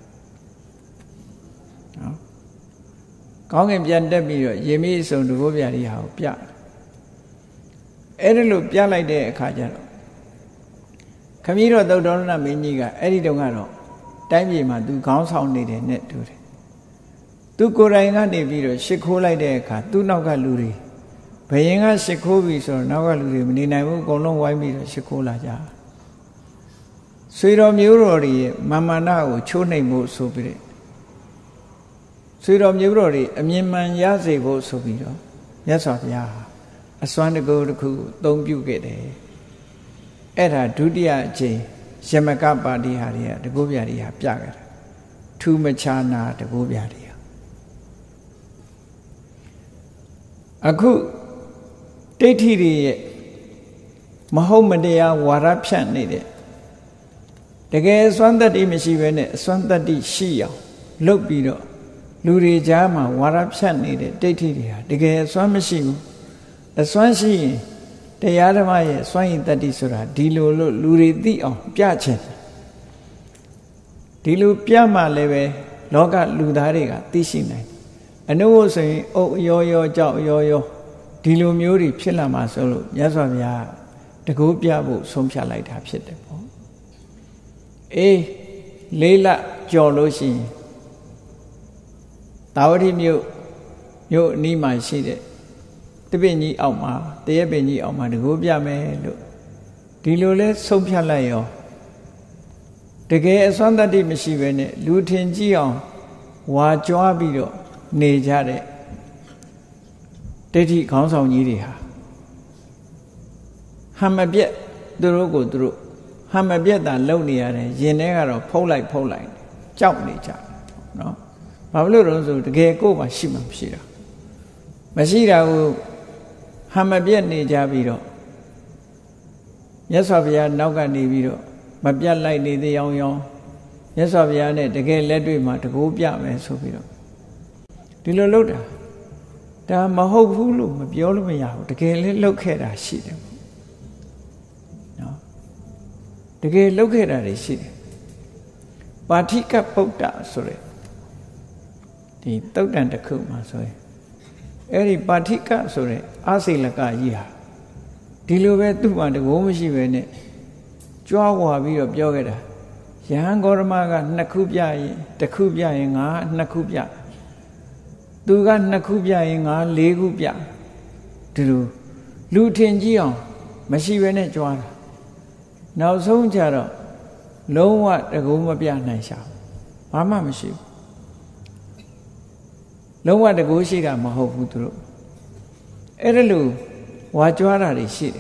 [SPEAKER 1] နော်ကောင်းကင်ပြန်တက်ပြီးတော့ရေမိအစုံတကူပြတွေဟာကိုပြတယ်အဲ့ဒါလို့ပြလိုက်တဲ့အခါကျတော့ခမည်းတော်သုတ္တရဏမင်းကြီးကအဲ့ဒီတုန်းကတော့တိုင်းပြည်မှာသူခေါင်းဆောင်နေတယ်နဲ့တူတယ်သူကိုယ်တိုင်ကနေပြီးတော့ရှ िख ိုးလိုက်တဲ့အခါသူ့နောက်ကလူတွေဘယင်ကရှ िख ိုးပြီဆိုတော့နောက်ကလူတွေမနေနိုင်ဘူးအကုန်လုံးဝိုင်းပြီးတော့ရှ िख ိုးလာကြဆွေတော်မျိုးတော်တွေရဲ့မာနကိုချိုးနှိမ်ဖို့ဆိုပြီးတဲ့ဆွေတော်မျိုးတော်တွေအမြင်မှန်ရစေဖို့ဆိုပြီးတော့မြတ်စွာဘုရားအစွမ်းတကူတစ်ခုအသုံးပြုခဲ့တယ်အဲ့ဒါဒုတိယအကြိမ်ယမကပါဠိဟာတွေကတကူပြတွေဟာပြခဲ့တာထူးမခြားနာတကူပြတွေအခုဒိဋ္ဌိတွေရဲ့မဟုတ်မတရားဝါဒဖြန့်နေတဲ့တကယ်အစွမ်းတတ္တိမရှိဘဲနဲ့အစွမ်းတတ္တိရှိအောင်လုပ်ပြီးတော့လူတွေကြားမှာဝါဒဖြန့်နေတဲ့ဒိဋ္ဌိတွေဟာတကယ်အစွမ်းမရှိဘူးအစွမ်းရှိရင်တရားဓမ္မရဲ့စွမ်းရည်တတ္တိဆိုတာဒီလိုလို့လူတွေသိအောင်ပြချင်ဒီလိုပြမှလည်းပဲလောကလူသားတွေကသိရှိနိုင်အနုဝဆိုရင်အုပ်ရောရောကြောက်ရောရောဒီလိုမျိုးတွေဖြစ်လာမှာဆိုလို့မြတ်စွာဘုရားတကူပြဖို့ဆုံးဖြတ်လိုက်တာဖြစ်တယ်ပေါ့အေးလေးလကြော်လို့ရှိရင်တာဝတိမြို့အနီးမှာရှိတဲ့တပည့်ကြီးအောက်မှာတရက်ပင်ကြီးအောက်မှာတကူပြမယ်လို့ဒီလိုလဲဆုံးဖြတ်လိုက်ရောတကယ်အစွမ်းတတ္တိမရှိဘဲနဲ့လူထင်ကြည့်အောင်ဝါကြွားပြီးတော့နေကြတဲ့ဒိဋ္ဌိခေါင်းဆောင်ကြီးတွေဟာဟံမပြက်သူတို့ကိုသူတို့ဟံမပြက်တာလုံနေရတယ်ရင်ထဲကတော့ဖုံးလိုက်ကြောက်နေကြတယ်နော်ဘာလို့လဲဆိုတကယ်ကိုယ်မှရှိမှမရှိတာမရှိတာကိုဟံမပြက်နေကြပြီးတော့မြတ်စွာဘုရားနောက်ကနေပြီးတော့မပြတ်လိုက်နေသေးအောင်မြတ်စွာဘုရားနဲ့တကယ်လက်တွေ့မှာတကူပြမယ်ဆိုပြီးတော့ဒီလိုလုပ်တာဒါမဟုတ်ဘူးလို့မပြောလို့မရဘူးတကယ်လည်းလုပ်ခဲ့တာရှိတယ်နော်တကယ်လုပ်ခဲ့တာတွေရှိတယ်ပါဠိကပုဒ္ဒဆိုရယ်ဒီသုတ်တန်တစ်ခုမှာဆိုရင်အဲ့ဒီပါဠိကဆိုရယ်အာစိလကကြီးဟာဒီလိုပဲသူ့မှာတကူမရှိပဲနဲ့ကြွားဝါပြီးတော့ပြောခဲ့တာယဟန်ဂေါရမက2ခုပြရင်1ခုပြရင်ငါ2ခုပြသူက2ခုပြရင်ငါ4ခုပြဒီလိုလူထင်ကြည့်အောင်မရှိဘဲနဲ့ကြွားတာနောက်ဆုံးကြတော့လုံးဝတကူမပြနိုင်ရှာဘာမှမရှိဘူးလုံးဝတကူရှိတာမဟုတ်ဘူးသူတို့အဲ့ဒါလို့ဝါကြွားတာတွေရှိတယ်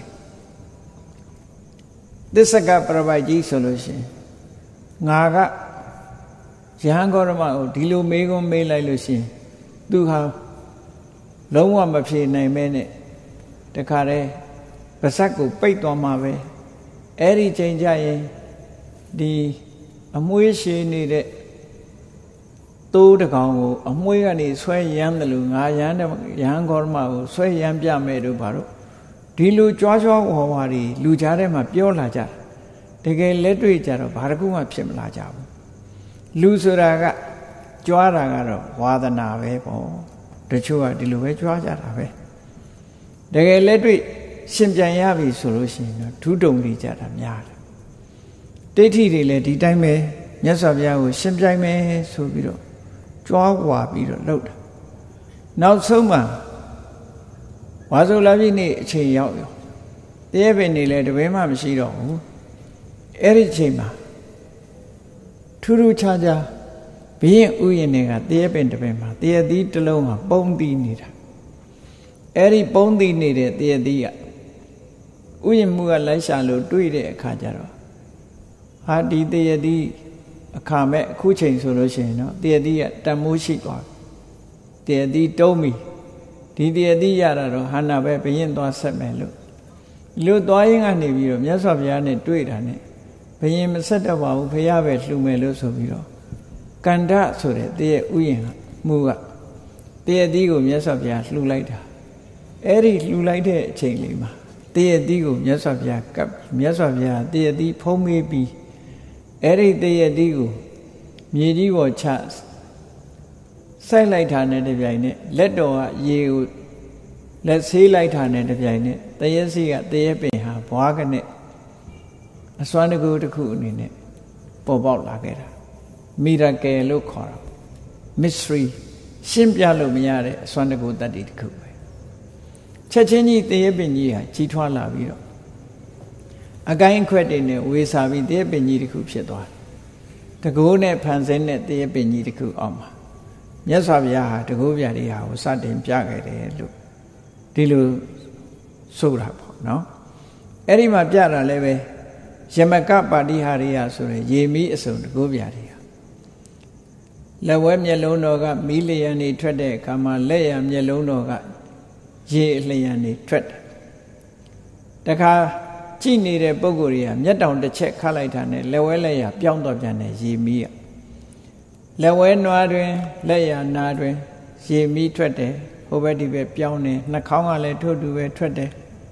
[SPEAKER 1] သစ္စကပရပိုက်ကြီးဆိုလို့ရှိရင်ငါကယဟန်ဂေါရမကိုဒီလိုမေးခွန်းမေးလိုက်လို့ရှိရင်သူဟာလုံးဝမဖြေနိုင်မဲနဲ့တခါတည်းပါဇက်ကိုပိတ်သွားမှာပဲအဲ့ဒီချိန်ကျရင်ဒီအမွှေးရှည်နေတဲ့သိုးတကောင်ကိုအမွှေးကနေဆွဲရမ်းတယ်လို့ငါရမ်းတဲ့ယဟန်ဂေါရမကိုဆွဲရမ်းပြမယ်တို့ဘာလို့ဒီလိုကြွားဝါဝါတွေလူကြားထဲမှာပြောလာကြတကယ်လက်တွေ့ကြတော့ဘာတစ်ခုမှဖြစ်မလာကြဘူးလူဆိုတာကကြွားတာကတော့ဝါသနာပဲပေါ့တချို့ကဒီလိုပဲကြွားကြတာပဲတကယ်လက်တွေ့ရှင်ပြန်ရပြီဆိုလို့ရှိရင်တော့ဒုတုံတွေကြတာများတယ်ဒိဋ္ဌိတွေလည်းဒီတိုင်းပဲမြတ်စွာဘုရားကိုရှင်ပြိုင်မယ်ဆိုပြီးတော့ကြွားဝါပြီးတော့လုပ်တာနောက်ဆုံးမှာဝါဆိုလာပြီနေ့အချိန်ရောက်ရောတရက်ပင်နေလဲတပင်းမှမရှိတော့ဘူးအဲ့ဒီချိန်မှာထူးထူးခြားခြားဘုရင်ဥယျာဉ်တွေကတရက်ပင်တပင်မှာတရက်သီးတစ်လုံးမှာပုံသီးနေတာအဲ့ဒီပုံသီးနေတဲ့တရက်သီးကဥယျာဉ်မှုကလိုက်ရှာလို့တွေ့တဲ့အခါကျတော့ဟာဒီတရက်သီးအခါမဲ့အခုချိန်ဆိုလို့ရှိရင်တော့တရက်သီးကတန်မိုးရှိသွားတရက်သီးတုံးပြီဒီတရက်သီးရတာတော့ဟာနာပဲဘုရင်သွားဆက်မယ်လို့လူသွားရင်ကနေပြီးတော့မြတ်စွာဘုရားနဲ့တွေ့တာနဲ့ဘုရင်မဆက်တော့ပါဘူးဘုရားပဲလှူမယ်လို့ဆိုပြီးတော့ကန္ဓဆိုတဲ့တရက်ဥယျာဉ်မှုကတရက်သီးကိုမြတ်စွာဘုရားလှူလိုက်တာအဲ့ဒီလှူလိုက်တဲ့အချိန်လေးမှာတရက်သီးကိုမြတ်စွာဘုရားကပ်မြတ်စွာဘုရားတရက်သီးဖုံးမေးပြီးအဲ့ဒီတရက်သီးကိုမြေကြီးပေါ်ချစိုက်လိုက်တာနဲ့တပြိုင်နက်လက်တော်ကရေကိုလက်ဆေးလိုက်တာနဲ့တပြိုင်နက်တရက်စီကတရက်ပင်ဟာဘွားကနဲ့အစွမ်းတကူတစ်ခုအနေနဲ့ပေါ်ပေါက်လာခဲ့တာမီရာကယ်လို့ခေါ်တာ mystery ရှင်းပြလို့မရတဲ့အစွမ်းတကူတတ္တိတစ်ခုပဲချက်ချင်းကြီးတရက်ပင်ကြီးဟာကြီးထွားလာပြီးတော့အကိုင်းအခွက်တွေနဲ့ဝေစာပြီးတရက်ပင်ကြီးတစ်ခုဖြစ်သွားတယ်တကူနဲ့ဖန်ဆင်းတဲ့တရက်ပင်ကြီးတစ်ခုအောက်မှာမြတ်စွာဘုရားဟာတကူပြတွေဟာကိုစတင်ပြခဲ့တယ်လို့ဒီလိုဆိုတာပေါ့နော်အဲ့ဒီမှာပြတာလည်းပဲယမကပါတိဟာရိယဆိုရယ်ရေမီးအစုံတကူပြတွေဟာလက်ဝဲမျက်လုံးတော်ကမီးလျံနေထွက်တဲ့အခါမှာလက်ရမျက်လုံးတော်ကရေအလျံနေထွက်တယ်တခါကြည်နေတဲ့ပုဂ္ဂိုလ်တွေကမျက်တောင်တစ်ချက်ခတ်လိုက်တာနဲ့လက်ဝဲလက်ရပြောင်းတော့ပြန်တယ်ရေမီးလက်ဝဲနွားတွင်လက်ရနာတွင်ရေမီးထွက်တယ်ဟိုဘက်ဒီဘက်ပြောင်းတယ်နှာခေါင်းကလည်းထို့တူပဲထွက်တယ်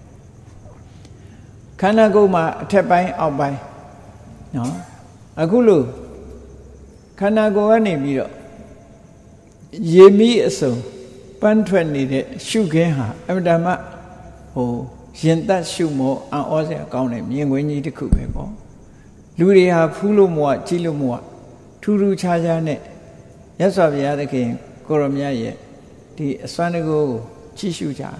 [SPEAKER 1] ခန္ဓာကိုယ်မှာအထက်ပိုင်းအောက်ပိုင်းနော်အခုလို့ခန္ဓာကိုယ်ကနေပြီးတော့ရေမီးအစုံပန်းထွက်နေတဲ့ရှုခင်းဟာအမှန်တမ်းရင်သက်ရှုမောအံ့ဩစရာကောင်းတယ်မြင်ကွင်းကြီးတစ်ခုပဲပေါ့လူတွေဟာဖူးလို့မဝကြည့်လို့မဝထူးထူးခြားခြားနဲ့မြတ်စွာဘုရားသခင်ကိုရမြတ်ရဲ့ဒီအစွမ်းတကူကိုကြည့်ရှုကြတာ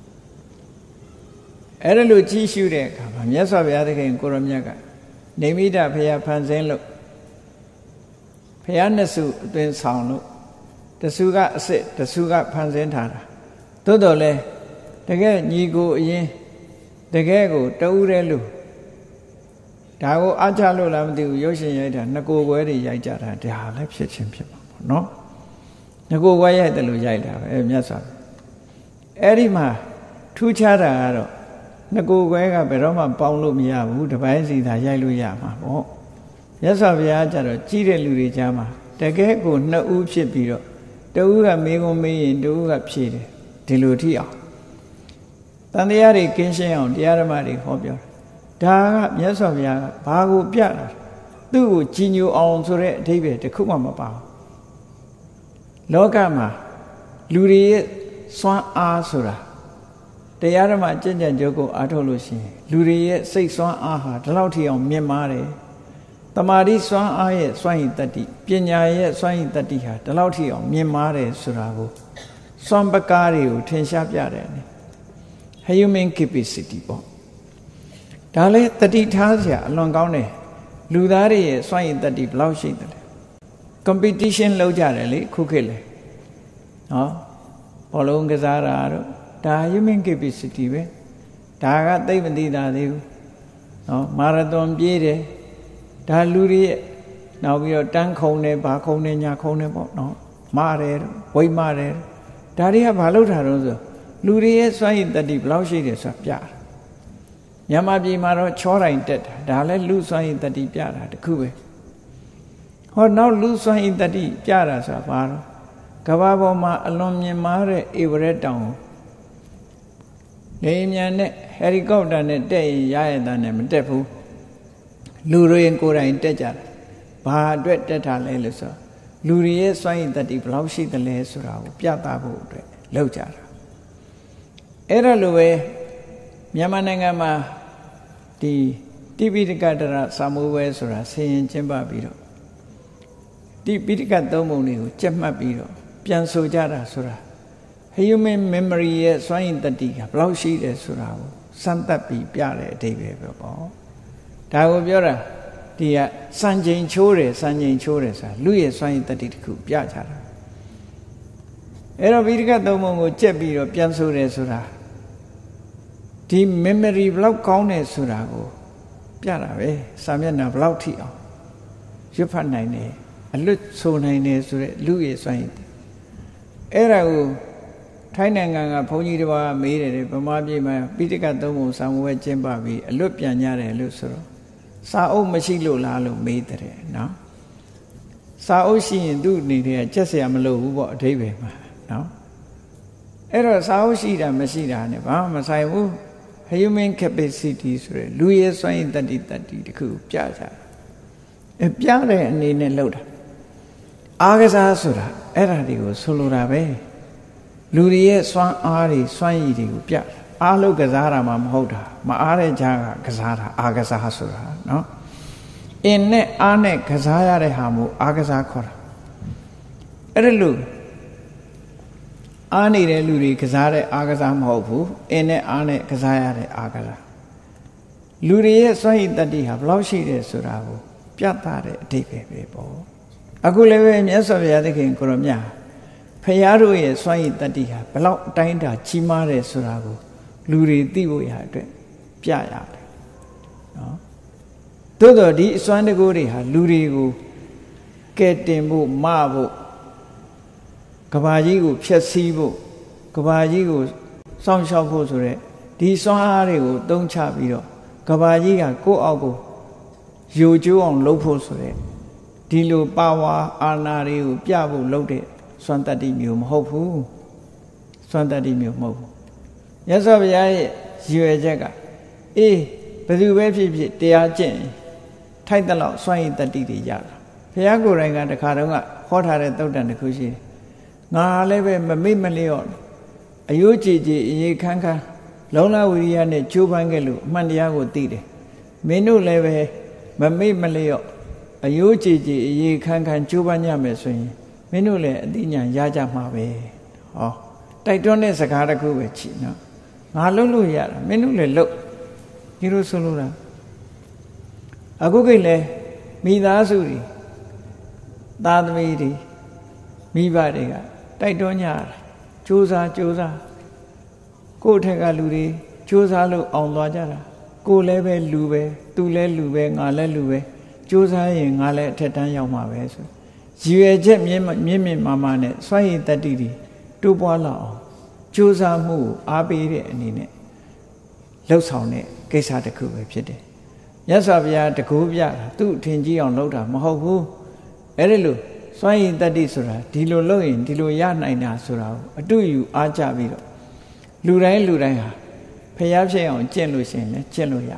[SPEAKER 1] အဲ့ဒါလို့ကြည့်ရှုတဲ့အခါမှာမြတ်စွာဘုရားသခင်ကိုရမြတ်ကနေမိတဘုရားဖန်ဆင်းလို့ဘုရားနှစ်စုအသွင်ဆောင်လို့တစုကအစ်စ်တစုကဖန်ဆင်းထားတာသို့တော်လဲတကယ်ညီကိုအရင်တကယ်ကိုတူးတယ်လို့ဒါကိုအားချလို့လားမသိဘူးရုပ်ရှင်ရိုက်တာနှစ်ကိုယ်ခွဲတွေရိုက်ကြတာဒါလည်းဖြစ်ချင်းဖြစ်မှာပေါ့နော်နှစ်ကိုယ်ခွဲရိုက်တယ်လို့ရိုက်တာပဲမြတ်စွာအဲ့ဒီမှာထူးခြားတာကတော့နှစ်ကိုယ်ခွဲကဘယ်တော့မှပေါင်းလို့မရဘူးတစ်ပိုင်းစီသာရိုက်လို့ရမှာပေါ့မြတ်စွာဘုရားကျတော့ကြီးတဲ့လူတွေကြားမှာတကယ်ကိုနှစ်ဦးဖြစ်ပြီးတော့တူးကမေးခွန်းမေးရင်တူးကဖြေတယ်ဒီလိုထိအောင်တန်တရားတွေကင်းရှင်းအောင်တရားဓမ္မတွေဟောပြောတာဒါကမြတ်စွာဘုရားကဘာကိုပြတာသူ့ကိုကြီးညိုအောင်ဆိုတဲ့အဓိပ္ပာယ်တစ်ခုမှမပါဘူးလောကမှာလူတွေရဲ့စွမ်းအားဆိုတာတရားဓမ္မကြင်ကြံကြိုးကိုအားထုတ်လို့ရှိရင်လူတွေရဲ့စိတ်စွမ်းအားဟာဒီလောက်ထိအောင်မြင့်မားတယ်တမာတိစွမ်းအားရဲ့စွမ်းရည်တတ္တိပညာရဲ့စွမ်းရည်တတ္တိဟာဒီလောက်ထိအောင်မြင့်မားတယ်ဆိုတာကိုစွမ်းပကားတွေကိုထင်ရှားပြတယ်human capacity ပေါ့ဒါလည်းတတိထားစရာအလွန်ကောင်းတယ်လူသားတွေရဲ့စွမ်းရည်တတ္တိဘယ်လောက်ရှိတယ်လဲ competition လုပ်ကြတယ်လေခုခေတ်လေနော်ဘောလုံးကစားတာတော့ဒါ human capacity ပဲဒါကသိမသိတာသေးဘူးနော်မာရသွန်ပြေးတယ်ဒါလူတွေရဲ့နောက်ပြီးတော့တန်းခုံတယ်ဘာခုံတယ်ညာခုံတယ်ပေါ့နော်မာတယ်ဝိမတယ်ဒါတွေကဘာလုပ်တာတော့ဆိုလူတွေရဲ့စွမ်းရည်တတ္တိဘယ်လောက်ရှိတယ်ဆိုတာပြတာမြန်မာပြည်မှာတော့ချောတိုင်းတက်တာဒါလည်းလူစွမ်းရည်တတ္တိပြတာတခုပဲဟောနောက်လူစွမ်းရည်တတ္တိပြတာဆိုတာဘာလို့ကမ္ဘာပေါ်မှာအလွန်မြင့်မားတဲ့ဧဝရက်တောင်ကိုလေယာဉ်မြန်နဲ့ဟယ်လီကော်ပတာနဲ့တက်ရင်ရရတဲ့နဲ့မတက်ဘူးလူတွေကိုယ်တိုင်တက်ကြတာဘာအတွက်တက်တာလဲလို့ဆိုလူတွေရဲ့စွမ်းရည်တတ္တိဘယ်လောက်ရှိသလဲဆိုတာကိုပြသဖို့အတွက်လုပ်ကြတာအဲ့ဒါလိုပဲမြန်မာနိုင်ငံမှာဒီတိပိဋကတရစာမိုးဝဲဆိုတာဆင်ရင်ကျင်းပပြီးတော့တိပိဋကသုံးပုံတွေကိုကြက်မှတ်ပြီးတော့ပြန်ဆိုကြတာဆိုတာ human memory ရဲ့စွမ်းရည်တတ္တိကဘယ်လောက်ရှိတယ်ဆိုတာကိုစမ်းသပ်ပြီးပြတဲ့အဓိပ္ပာယ်ပဲပေါ့ဒါကိုပြောတာဒီကစံချိန်ချိုးတယ်ဆိုတာလူရဲ့စွမ်းရည်တတ္တိတစ်ခုပြကြတာအဲ့တော့ပိဋကသုံးပုံကိုကြက်ပြီးတော့ပြန်ဆိုတယ်ဆိုတာဒီ memory ဘယ်လောက်ကောင်းတယ်ဆိုတာကိုပြတာပဲစာမျက်နှာဘယ်လောက်ထိအောင်ရွတ်ဖတ်နိုင်တယ်အလွတ်ဆိုနိုင်တယ်ဆိုတဲ့လူရဲ့စွမ်းရည်အဲ့ဒါကိုထိုင်းနိုင်ငံကဘုန်းကြီးတစ်ပါးမေးတယ်ဗမာပြည်မှာပိဋကသုံးပုံစာမွေးကျင်းပပြီးအလွတ်ပြန်ကြတယ်လို့ဆိုတော့စာအုပ်မရှိလို့လားလို့မေးတယ်နော်စာအုပ်ရှိရင်သူ့အနေနဲ့ချက်စရာမလိုဘူးပေါ့အဓိပ္ပာယ်မှာနော်အဲ့တော့စာအုပ်ရှိတာမရှိတာနဲ့ဘာမှမဆိုင်ဘူး human capacity ဆိုရယ်လူရဲ့စွမ်းရည်တတ္တိတခုပြကြတာပြတဲ့အနေနဲ့လုပ်တာအားကစားဆိုတာအဲ့ဒါတွေကိုဆိုလိုတာပဲလူတွေရဲ့စွမ်းအားတွေစွမ်းရည်တွေကိုပြအားလို့ကစားတာမှမဟုတ်တာမအားတဲ့ကြားကကစားတာအားကစားဆိုတာနော်အင်းနဲ့အားနဲ့ကစားရတဲ့ဟာမျိုးအားကစားခေါ်တာအဲ့ဒါလို့အားနေတဲ့လူတွေကစားတဲ့အားကစားမဟုတ်ဘူးအင်းနဲ့အားနဲ့ကစားရတဲ့အားကစားလူတွေရဲ့စွမ်းရည်တတ္တိဟာဘယ်လောက်ရှိတယ်ဆိုတာကိုပြသတဲ့အဓိပ္ပာယ်ပဲပေါ့အခုလည်းပဲမြတ်စွာဘုရားသခင်ကိုရောမြတ်ဖရာတို့ရဲ့စွမ်းရည်တတ္တိဟာဘယ်လောက်အတိုင်းတာကြီးမားတယ်ဆိုတာကိုလူတွေသိဖို့ရအတွက်ပြရတယ်နော်သို့တော့ဒီအစွမ်းတကူတွေဟာလူတွေကိုကဲတင်ဖို့မဖို့ကဘာကြီးကိုဖျက်ဆီးဖို့ကဘာကြီးကိုစောင့်ရှောက်ဖို့ဆိုတဲ့ဒီစွမ်းအားတွေကိုတုံးချပြီးတော့ကဘာကြီးကကိုယ့်အောက်ကိုယူကျိုးအောင်လုပ်ဖို့ဆိုတဲ့ဒီလိုပါဝါအာဏာတွေကိုပြဖို့လုပ်တဲ့စွမ်းတတ္တိမျိုးမဟုတ်ဘူးစွမ်းတတ္တိမျိုးမဟုတ်ဘူးမြတ်စွာဘုရားရဲ့ရည်ရွယ်ချက်ကအေးဘယ်သူပဲဖြစ်ဖြစ်တရားကျင့်ထိုက်တဲ့လောက်စွမ်းရည်တတ္တိတွေရတာဘုရားကိုယ်တိုင်ကတခါတုန်းကဟောထားတဲ့သုတ်တန်တစ်ခုရှိတယ်ငါလည်းပဲမမိတ်မလျော့အယိုးကြည်ကြည်အေးခန်းခန်းလုံလဝိရိယနဲ့ကြိုးပမ်းခဲ့လို့အမှန်တရားကိုသိတယ်မင်းတို့လည်းပဲမမိတ်မလျော့အယိုးကြည်ကြည်အေးခန်းခန်းကြိုးပမ်းကြမယ်ဆိုရင်မင်းတို့လည်းအသိဉာဏ်ရကြမှာပဲဟောတိုက်တွန်းတဲ့စကားတစ်ခုပဲချီနော်ငါလုပ်လို့ရတာမင်းတို့လည်းလုပ်ဒီလိုဆိုလို့လားအခုကိလေမိသားစုတွေသားသမီးတွေမိဘတွေကတိုက်တွန်းကြတာကြိုးစားကိုယ့်ထက်ကလူတွေကြိုးစားလို့အောင်သွားကြတာကိုယ်လည်းပဲလူပဲသူလည်းလူပဲငါလည်းလူပဲကြိုးစားရင်ငါလည်းအထက်တန်းရောက်မှာပဲဆိုရည်ရွယ်ချက်မြင့်မာနဲ့စွမ်းရည်တတ္တိတွေတိုးပွားလာအောင်ကြိုးစားမှုအားပေးတဲ့အနေနဲ့လှုပ်ဆောင်တဲ့ကိစ္စတစ်ခုပဲဖြစ်တယ်မြတ်စွာဘုရားတကူပြတာသူ့အထင်ကြီးအောင်လုပ်တာမဟုတ်ဘူးအဲ့ဒီလိုစွမ်းရည်တတ္တိဆိုတာဒီလိုလုပ်ရင်ဒီလိုရနိုင်တာဆိုတာကိုအတူယူအားကြပြီးတော့လူတိုင်းဟာဖျားဖြစ်အောင်ကျင့်လို့ရှိရင်လည်းကျင့်လို့ရ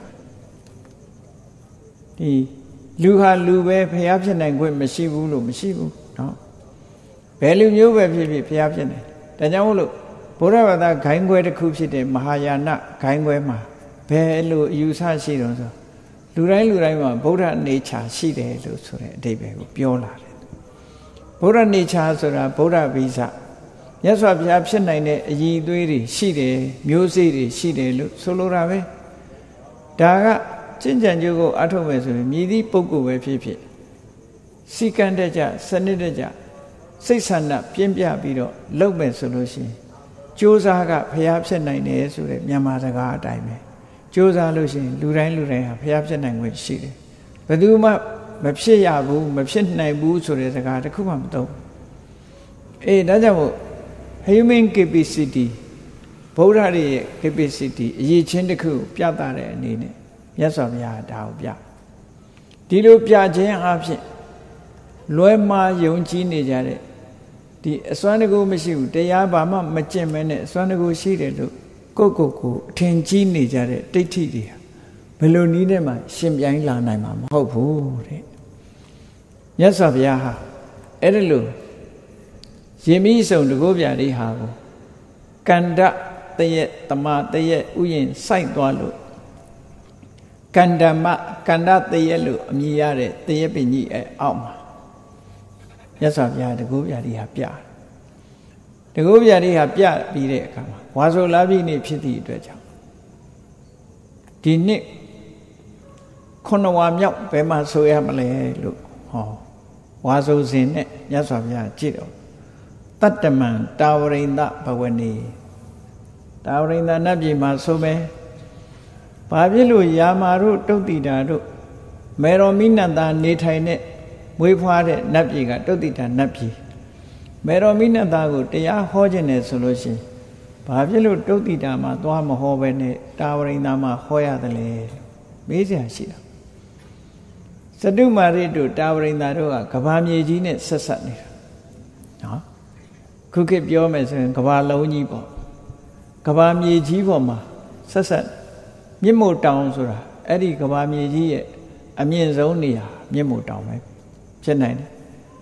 [SPEAKER 1] ဒီလူဟာလူပဲဖျားဖြစ်နိုင်ခွင့်မရှိဘူးလို့မရှိဘူးเนาะဘယ်လူမျိုးပဲဖြစ်ဖြစ်ဖျားဖြစ်နိုင်ဒါကြောင့်မို့လို့ဘုရားဘာသာဂိုင်းခွဲတစ်ခုဖြစ်တဲ့မဟာယာနဂိုင်းခွဲမှာဘယ်လိုအယူဆရှိတုံးဆိုလူတိုင်းမှာဗုဒ္ဓနေချာရှိတယ်လို့ဆိုတဲ့အဓိပ္ပာယ်ကိုပြောလာတယ်ဗုဒ္ဓနေချာဆိုတာဗုဒ္ဓဗီဇမြတ်စွာဘုရားဖြစ်နိုင်တဲ့အရည်အသွေးတွေရှိတယ်မျိုးစေ့တွေရှိတယ်လို့ဆိုလိုတာပဲဒါကကျင့်ကြံကြိုးကိုအထုတ်မယ်ဆိုရင်မြည်သည့်ပုဂ္ဂိုလ်ပဲဖြစ်ဖြစ်စီကံတကြစနစ်တကြစိတ်ဆန္ဒပြင်းပြပြီးတော့လုပ်မယ်ဆိုလို့ရှိရင်ကြိုးစားကဘုရားဖြစ်နိုင်တယ်ဆိုတဲ့မြန်မာစကားအတိုင်းပဲကြိုးစားလို့ရှိရင်လူတိုင်းဟာဘုရားဖြစ်နိုင်ခွင့်ရှိတယ်ဘယ်သူမှမဖြစ်ရဘူးမဖြစ်နိုင်ဘူးဆိုတဲ့စကားတစ်ခုမှမသုံးအေးဒါကြောင့်မို့ human capacity ဗုဒ္ဓရဲ့ capacity အရေးချင်းတစ်ခုပြသတဲ့အနေနဲ့မြတ်စွာဘုရားဒါကိုပြဒီလိုပြခြင်းအပြင်လွဲမှားယုံကြည်နေကြတဲ့ဒီအစွမ်းတကူမရှိဘူးတရားဘာမှမကျင့်မဲနဲ့အစွမ်းတကူရှိတယ်လို့ကိုအထင်ကြီးနေကြတဲ့ဒိဋ္ဌိတွေဘယ်လိုနည်းနဲ့မှရှင်ပြိုင်းလာနိုင်မှာမဟုတ်ဘူးတဲ့မြတ်စွာဘုရားဟာအဲ့ဒါလို့ရင်မိဆုံးတကူပြလေးဟာကိုကန္တတရက်တမတရက်ဥယျင်စိုက်သွားလို့ကန္တတရက်လို့အမည်ရတဲ့တရက်ပင်ကြီးအောက်မှာမြတ်စွာဘုရားတကူပြလေးဟာပြတကူပြလေးဟာပြပြီးတဲ့အခါမှာဝါဆိုလာပြီနေ့ဖြစ်သည့်အတွက်ကြောင့်ဒီနှစ်9ဝါမြောက်ဘယ်မှာဆိုရမလဲလို့ဟောဝါဆိုစဉ်နဲ့မြတ်စွာဘုရားကြည့်တော့တတ္တမံတာဝရိန္ဒဘဝနေတာဝရိန္ဒနတ်ပြည်မှာဆိုမယ်ဘာဖြစ်လို့ယာမာတို့တုတ်တိတာတို့မေရောမိနတနေထိုင်တဲ့မွေးဖွားတဲ့နတ်ပြည်ကတုတ်တိတာနတ်ပြည်မေရောမိနတကိုတရားဟောခြင်းနဲ့ဆိုလို့ရှိရင်ဘာဖြစ်လို့တုတ်တိတာမှာသွားမဟောပဲနဲ့တာဝရိန္ဒမှာဟောရတယ်လေမေးစရာရှိတာစတုမာရိတို့တာဝရိန္ဒတို့ကကဘာမြေကြီးနဲ့ဆက်ဆက်နေတာနော်ခုခေတ်ပြောမယ်ဆိုရင်ကဘာလုံးကြီးပေါ့ကဘာမြေကြီးပေါ်မှာဆက်ဆက်မြင့်မို့တောင်ဆိုတာအဲ့ဒီကဘာမြေကြီးရဲ့အမြင့်ဆုံးနေရာမြင့်မို့တောင်ပဲဖြစ်နိုင်တယ်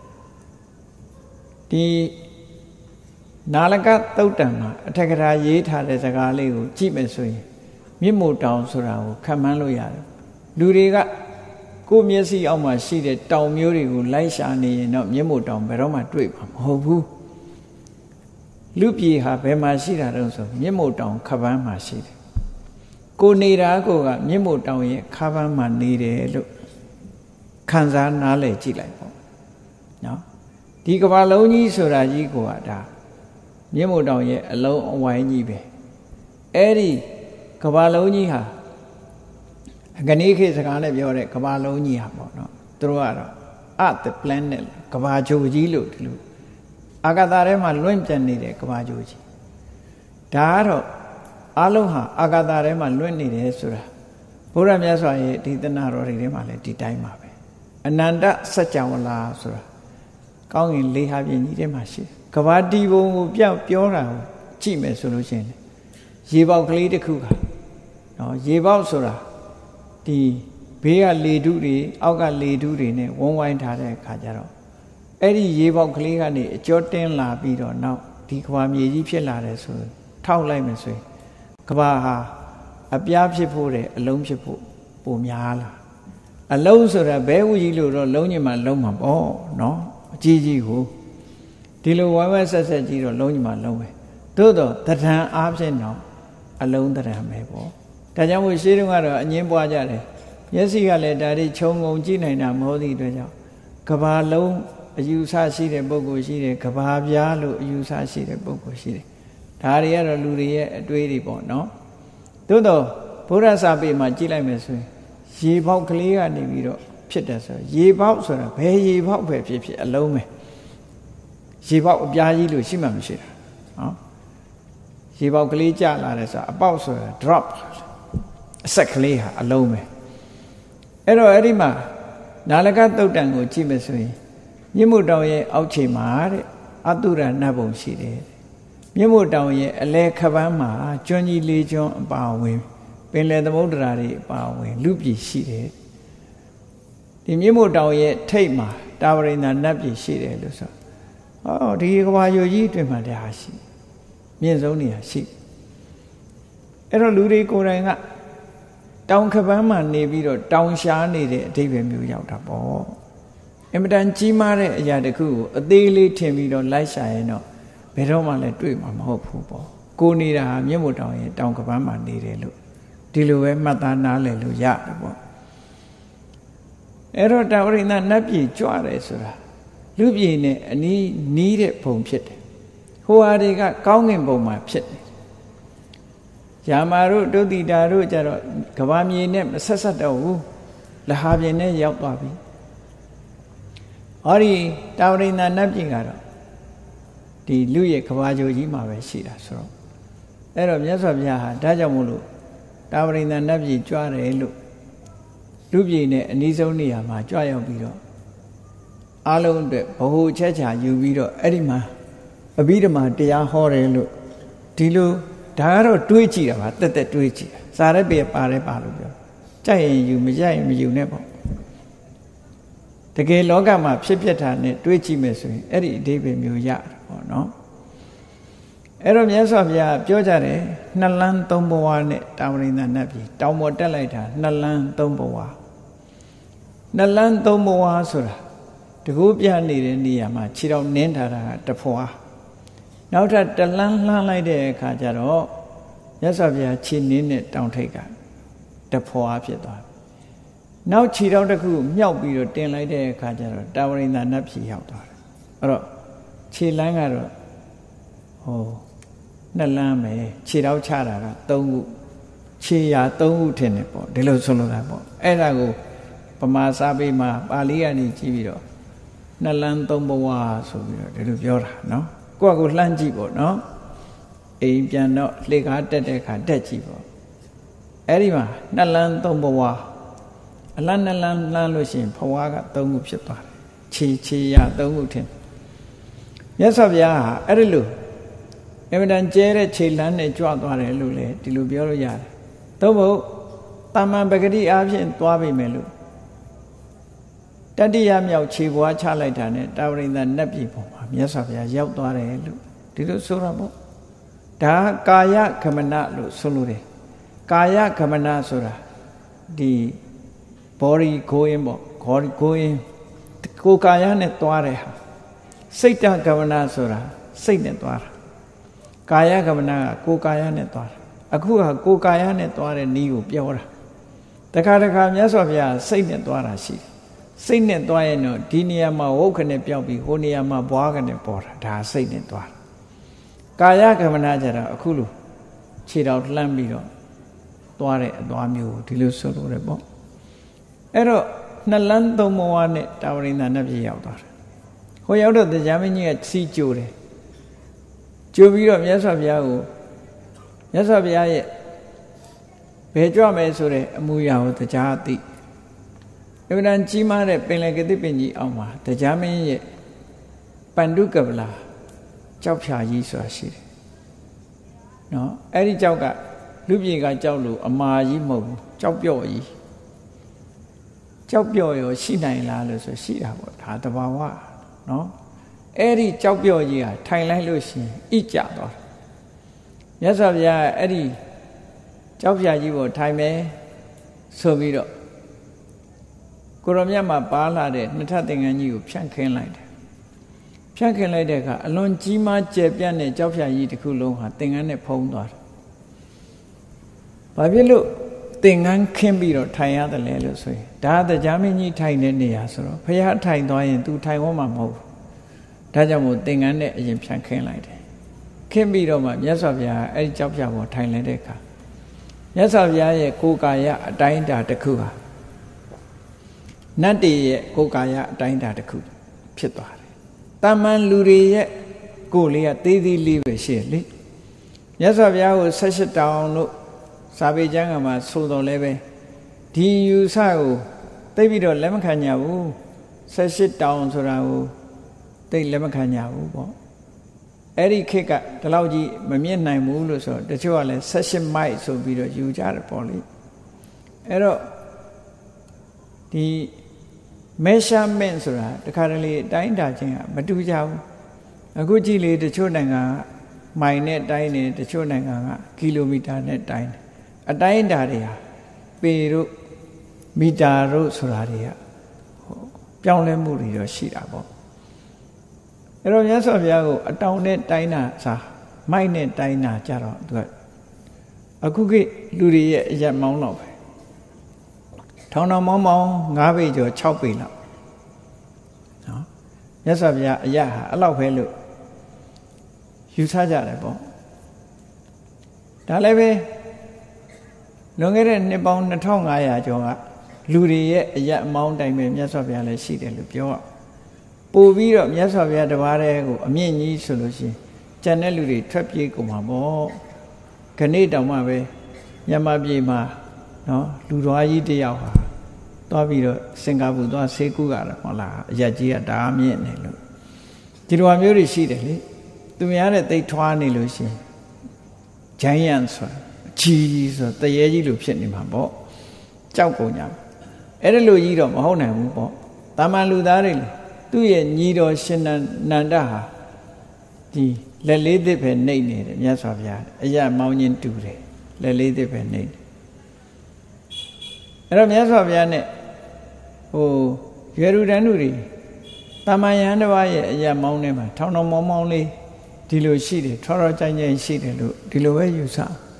[SPEAKER 1] ဒီနာလကသုတ်တံမှာအထက်ကရာရေးထားတဲ့စကားလေးကိုကြည့်မယ်ဆိုရင်မြင့်မို့တောင်ဆိုတာကိုခံမှန်းလို့ရတယ်လူတွေကကိုယ်မျက်စိအောက်မှာရှိတဲ့တောင်မျိုးတွေကိုလိုက်ရှာနေရင်တော့မြင့်မို့တောင်ဘယ်တော့မှတွေ့မှာမဟုတ်ဘူးလူပြည်ဟာဘယ်မှာရှိတာတုံးဆိုမြင့်မို့တောင်ခပန်းမှာရှိတယ်ကိုနေတာကိုကမြင့်မို့တောင်ရဲ့ခပန်းမှာနေတယ်လို့ခံစားနားလည်ကြည့်လိုက်ပေါ့နော်ဒီကမ္ဘာလုံးကြီးဆိုတာကြီးကိုကဒါမြင့်မို့တောင်ရဲ့အလုံးအဝိုင်းကြီးပဲအဲ့ဒီကမ္ဘာလုံးကြီးဟာခဏိခေစကားနဲ့ပြောတဲ့ကမ္ဘာလုံးကြီးဟာပေါ့နော်သူတို့ကတော့the planet ကမ္ဘာဂြိုလ်ကြီးလို့ဒီလိုအာကာသထဲမှာလွင့်ပြနေတဲ့ကမ္ဘာဂြိုလ်ကြီးဒါကတော့အလုံးဟာအာကာသထဲမှာလွင့်နေတယ်ဆိုတာဘုရားမြတ်စွာရဲ့ဒီသနာတော်တွေထဲမှာလည်းဒီတိုင်းပါပဲအနန္တစัจ java လာဆိုတာကောင်းရင်လေးဟာပြင်းကြီးထဲမှာရှိတယ်ကဘာတီဘုံကိုပြောတာကိုကြည့်မယ်ဆိုလို့ရှိရင်ရေပေါက်ကလေးတစ်ခုကနော်ရေပေါက်ဆိုတာဒီဘေးကလေထုတွေအောက်ကလေထုတွေနဲ့ဝန်းဝိုင်းထားတဲ့အခါကျတော့အဲ့ဒီရေပေါက်ကလေးကနေအကျော်တင်းလာပြီးတော့နောက်ဒီကဘာမြေကြီးဖြစ်လာတယ်ဆိုထောက်လိုက်မယ်ဆိုရင်ကဘာဟာအပြားဖြစ်ဖို့တဲ့အလုံးဖြစ်ဖို့ပိုများလာအလုံးဆိုတာဘဲဥကြီးလို့တော့လုံးညင်မှလုံးမှာပေါ့နော်အကြီးကြီးကိုဒီလိုဝဲဝဲဆက်ဆက်ကြီးတော့လုံးညင်မှလုံးပဲသို့တော့တဏ္ဍာအားဖြင့်တော့အလုံးတဏ္ဍာပဲပေါ့ဒါကြောင့်မို့ရှင်းတုန်းကတော့အငင်းပွားကြတယ်မျက်စိကလည်းဒါတွေခြုံငုံကြည့်နိုင်တာမဟုတ်သည့်အတွက်ကြောင့်ကဘာလုံးအယူဆရှိတဲ့ပုဂ္ဂိုလ်ရှိတယ်ကဘာပြားလို့အယူဆရှိတဲ့ပုဂ္ဂိုလ်ရှိတယ်ဒါတွေကတော့လူတွေရဲ့အတွေးတွေပေါ့နော်သို့တော့ဘုရားစာပေမှာကြည့်လိုက်မယ်ဆိုရင်ရေပေါက်ကလေးကနေပြီးတော့ဖြစ်တယ်ဆိုရေပေါက်ဆိုတာဘယ်ရေပေါက်ပဲဖြစ်ဖြစ်အလုံးပဲရေပေါက်အပြားကြီးလို့ရှိမှမရှိတာနော်ရေပေါက်ကလေးကျလာတယ်ဆိုတာအပေါက်ဆိုတာ drop အဆက်ကလေးဟာအလုံးပဲအဲ့တော့အဲ့ဒီမှာနာလကသုတ်တံကိုကြည့်မယ်ဆိုရင်မြင့်မို့တောင်ရဲ့အောက်ခြေမှာတဲ့အတုရနတ်ဘုံရှိတယ်မြင့်မို့တောင်ရဲ့အလဲခပန်းမှာကျွန်းကြီးလေးကျွန်းအပါဝင်ပင်လယ်သမုဒ္ဒရာတွေအပါဝင်လူပြည်ရှိတယ်ဒီမြင့်မို့တောင်ရဲ့ထိပ်မှာတာဝရိန္ဒနတ်ပြည်ရှိတယ်လို့ဆိုဒီကဘာယိုကြီးအတွင်မှာတရားရှိမြင့်ဆုံးနေရာရှိအဲ့တော့လူတွေကိုယ်တိုင်ကတောင်ခပန်းမှာနေပြီးတော့တောင်ရှားနေတဲ့အဓိပ္ပာယ်မျိုးရောက်တာပေါ့အင်မတန်ကြီးမားတဲ့အရာတစ်ခုကိုအသေးလေးထင်ပြီးတော့လိုက်ရှာရင်တော့ဘယ်တော့မှလည်းတွေ့မှာမဟုတ်ဘူးပေါ့ကိုနေတာဟာမြင့်မို့တောင်ရဲ့တောင်ကပန်းမှာနေတယ်လို့ဒီလိုပဲမှတ်သားနားလည်လို့ရတယ်ပေါ့အဲ့တော့တာဝရိန္ဒနတ်ပြည်ကြွတယ်ဆိုတာလူပြည်နဲ့အနီးတဲ့ဘုံဖြစ်တယ်ဟိုဟာတွေကကောင်းကင်ဘုံမှာဖြစ်တယ်ယာမာတို့ဒုတိတာတို့ကြတော့ကဘာမြေနဲ့မဆက်ဆက်တော့ဘူးလဟာပြင်နဲ့ရောက်သွားပြီဟောဒီတာဝရိန္ဒနတ်ပြည်ကတော့ဒီလူရဲ့ကဘာကြိုကြီးမှာပဲရှိတာဆိုတော့အဲ့တော့မြတ်စွာဘုရားဟာဒါကြောင့်မို့လို့တာဝရိန္ဒနတ်ပြည်ကြွတယ်လို့လူပြည်နဲ့အနည်းဆုံးနေရာမှာကြွရောက်ပြီးတော့အားလုံးအတွက်ဘ ਹੁ ချက်ချာယူပြီးတော့အဲ့ဒီမှာအဘိဓမ္မာတရားဟောတယ်လို့ဒီလိုဒါကတော့တွေးကြည့်တာပါတက်တက်တွေးကြည့်စာရက်ပေပါတယ်ပါလို့ပြောကြိုက်ရင်ယူမကြိုက်ရင်မယူနဲ့ပေါ့တကယ်လောကမှာဖြစ်ပျက်တာနဲ့တွေးကြည့်မယ်ဆိုရင်အဲ့ဒီအဓိပ္ပာယ်မျိုးရတယ်ပေါ့နော်အဲ့တော့မြတ်စွာဘုရားပြောကြတယ်နှစ်လမ်းသုံးဘဝနဲ့တာဝရိန္ဒနတ်ပြည်တောင်ပေါ်တက်လိုက်တာနှစ်လမ်းသုံးဘဝနှစ်လမ်းသုံးဘဝဆိုတာတကူပြနေတဲ့နေရာမှာခြေတော်နင်းထားတာကတဖွာနောက်ထပ်တလန်းလှမ်းလိုက်တဲ့အခါကျတော့မြတ်စွာဘုရားခြေနင်းတဲ့တောင်ထိပ်ကတဖွာဖြစ်သွားတယ်နောက်ခြေတော်တစ်ခုမြောက်ပြီးတော့တင်လိုက်တဲ့အခါကျတော့တာဝရိန္ဒနတ်ပြည်ရောက်သွားတယ်အဲ့တော့ခြေလန်းကတော့နှစ်လမ်းပဲခြေတော်ချတာက3ခုခြေရာ3ခုထင်တယ်ပေါ့ဒီလိုဆိုလိုတာပေါ့အဲ့ဒါကိုဗမာစာပေမှာပါဠိကနေကြည့်ပြီးတော့နှစ်လမ်း3ဘဝဆိုပြီးတော့ဒီလိုပြောတာနော်ကိုယ့်အကိုလှမ်းကြည့်ပေါ့နော်အိမ်ပြန်တော့လှေကားတက်တဲ့အခါတက်ကြည့်ပေါ့အဲ့ဒီမှာနှစ်လမ်း3ဘဝအလန်းနှစ်လမ်းလှမ်းလို့ရှိရင်ဘဝက3ခုဖြစ်သွားတယ်ခြေရာ3ခုထင်မြတ်စွာဘုရားဟာအဲ့ဒီလိုအမှန်တန်ကျဲတဲ့ခြေလမ်းနဲ့ကြွသွားတယ်လို့လေဒီလိုပြောလို့ရတယ်သို့မဟုတ်တာမန်ပဂတိအားဖြင့်သွားပြီမယ်လို့တတိယမြောက်ခြေပွားချလိုက်တာနဲ့တာဝရိန္ဒနတ်ပြည်ပေါ်မှာမြတ်စွာဘုရားရောက်သွားတယ်လို့ဒီလိုဆိုရပေါ့ဒါကာယဂမနလို့ဆိုလို့တယ်ကာယဂမနဆိုတာဒီ body going ပေါ့ body going ကိုယ်ကာယနဲ့သွားတယ်ဟာစိတ်တဂမနဆိုတာစိတ်နဲ့သွားတာကာယဂမနကကိုယ်ကာယနဲ့သွားတာအခုကကိုယ်ကာယနဲ့သွားတဲ့နည်းကိုပြောတာတခါတခါမြတ်စွာဘုရားစိတ်နဲ့သွားတာရှိတယ်စိတ်နဲ့သွားရင်တော့ဒီနေရာမှာဝုတ်ခနဲ့ပြောက်ပြီးဟိုနေရာမှာဘွားခနဲ့ပေါ်တာဒါစိတ်နဲ့သွားကာယကမ္မနာကြတော့အခုလိုခြေတော်လှမ်းပြီးတော့သွားတဲ့အသွားမျိုးဒီလိုဆိုလို့ရပေါ့အဲ့တော့နှစ်လမ်းသုံးဘဝနဲ့တာဝရိန္ဒနတ်ပြည်ရောက်သွားတယ်ဟိုရောက်တော့တရားမင်းကြီးကစီးကြိုးတယ်ကြိုးပြီးတော့မြတ်စွာဘုရားကိုမြတ်စွာဘုရားရဲ့ဘယ်ကြွမယ်ဆိုတဲ့အမူအရာကိုတရားသိအမှန်တန်ကြီးမားတဲ့ပင်လယ်ကတိပင်ကြီးအောက်မှာတရားမင်းရဲ့ပန္တုကပလာကြောက်ဖြာကြီးဆိုတာရှိတယ်နော်အဲ့ဒီကြောက်ကလူပြေကကြောက်လို့အမာကြီးမဟုတ်ဘူးကြောက်ပြော့ကြီးကြောက်ပြော့ရောရှိနိုင်လားလို့ဆိုရှိတာပေါ့ဒါတဘာဝနော်အဲ့ဒီကြောက်ပြော့ကြီးဟာထိုင်လိုက်လို့ရှိရင်ဣကြသွားတယ်မြတ်စွာဘုရားအဲ့ဒီကြောက်ဖြာကြီးကိုထိုင်မယ်ဆိုပြီးတော့ကိုရောမြတ်မှာပါလာတဲ့နှစ်ထပ်သင်္ကန်းကြီးကိုဖြန့်ခင်းလိုက်တယ်ဖြန့်ခင်းလိုက်တဲ့အခါအလွန်ကြီးမားကျယ်ပြန့်တဲ့ကြောက်ဖြာကြီးတစ်ခုလုံးဟာသင်္ကန်းနဲ့ဖုံးသွားတယ်ဘာဖြစ်လို့သင်္ကန်းခင်းပြီးတော့ထိုင်ရတယ်လဲလို့ဆိုရင်ဒါတရားမင်းကြီးထိုင်တဲ့နေရာဆိုတော့ဘုရားထိုင်သွားရင် तू ထိုင်ဝန်းမှာမဟုတ်ဘူးဒါကြောင့်မို့သင်္ကန်းနဲ့အရင်ဖြန့်ခင်းလိုက်တယ်ခင်းပြီးတော့မှမြတ်စွာဘုရားအဲ့ဒီကြောက်ဖြာပေါ်ထိုင်လိုက်တဲ့အခါမြတ်စွာဘုရားရဲ့ကိုယ်ကာယအတိုင်းအတာတစ်ခုဟာနတ်တွေရဲ့ကိုယ်ကာယအတိုင်းအတာတစ်ခုဖြစ်သွားတယ်။တာမန်လူတွေရဲ့ကိုယ်လေးကသေးသေးလေးပဲရှိတယ်လေ။မြတ်စွာဘုရားကို18တောင်လို့စာပေကျမ်းကမှာဆိုတော်လဲပဲဒီယူဆကိုသိပြီးတော့လက်မခံကြဘူး18တောင်ဆိုတာကိုသိလက်မခံကြဘူးပေါ့။အဲ့ဒီခေတ်ကဒီလောက်ကြီးမမြင့်နိုင်ဘူးလို့ဆိုတော့တချို့ကလည်း18မိုက်ဆိုပြီးတော့ယူကြတယ်ပေါ့လေ။အဲ့တော့ဒီ measurement ဆိုတာတခါတလေအတိုင်းတာချင်းကမတူကြဘူးအခုကြည့်လေတချို့နိုင်ငံကမိုင်နဲ့တိုင်းနေတချို့နိုင်ငံကကီလိုမီတာနဲ့တိုင်းတယ်အတိုင်းတာတွေဟာပေတို့မီတာတို့ဆိုတာတွေကပြောင်းလဲမှုတွေတော့ရှိတာပေါ့အဲ့တော့မြတ်စွာဘုရားကိုအတောင်နဲ့တိုင်းတာစားမိုက်နဲ့တိုင်းတာကြတော့သူကအခုကလူတွေရဲ့အရက်မောင်းတော့ပဲထောင်တော်မောင်းမောင်း9ပေကျော်6ပေလောက်နော်မြတ်စွာဘုရားအရာဟာအဲ့လောက်ပဲလို့ယူဆကြတယ်ပေါ့ဒါလည်းပဲလွန်ခဲ့တဲ့နှစ်ပေါင်း2500ကျော်ကလူတွေရဲ့အရာအမောင်းတိုင်းပဲမြတ်စွာဘုရားလည်းရှိတယ်လို့ပြောရပို့ပြီးတော့မြတ်စွာဘုရားတပါးတည်းကိုအမြင့်ကြီးဆိုလို့ရှိရင်ကျန်တဲ့လူတွေထွက်ပြေးကုန်မှာပေါ့ခဏတောင်မှပဲမြန်မာပြည်မှာနော်လူတော်ကြီးတယောက်ဟာသွားပြီးတော့စင်ကာပူသွားဆေးကုရတယ်ဟုတ်လားအရက်ကြီးကဒါအမြင့်နေလို့ဒီလိုမျိုးတွေရှိတယ်လေသူများတဲ့သိထွားနေလို့ရှိရင်ဂျိုင်းယန်ဆိုတာအကြီးဆိုတရေကြီးလိုဖြစ်နေမှာပေါ့ကြောက်ကုန်ကြအဲ့ဒါလိုကြီးတော့မဟုတ်နိုင်ဘူးပေါ့တာမန်လူသားတွေသူ့ရဲ့ညီတော်ရှင်နန္ဒဟာဒီလက်လေးသစ်ပဲနှိပ်နေတယ်မြတ်စွာဘုရားအရက်မောင်းချင်းတူတယ်လက်လေးသစ်ပဲနှိပ်အဲ့တော့မြတ်စွာဘုရားနဲ့ရွယ်လူတန်းလူတွေတာမန်ယဟန်တစ်ပါးရဲ့အရာမောင်းထဲမှာထောင်တော်မောင်းမောင်းလေးဒီလိုရှိတယ်ထောတော်ကြိုင်ကြိုင်ရှိတယ်လို့ဒီလိုပဲယူဆ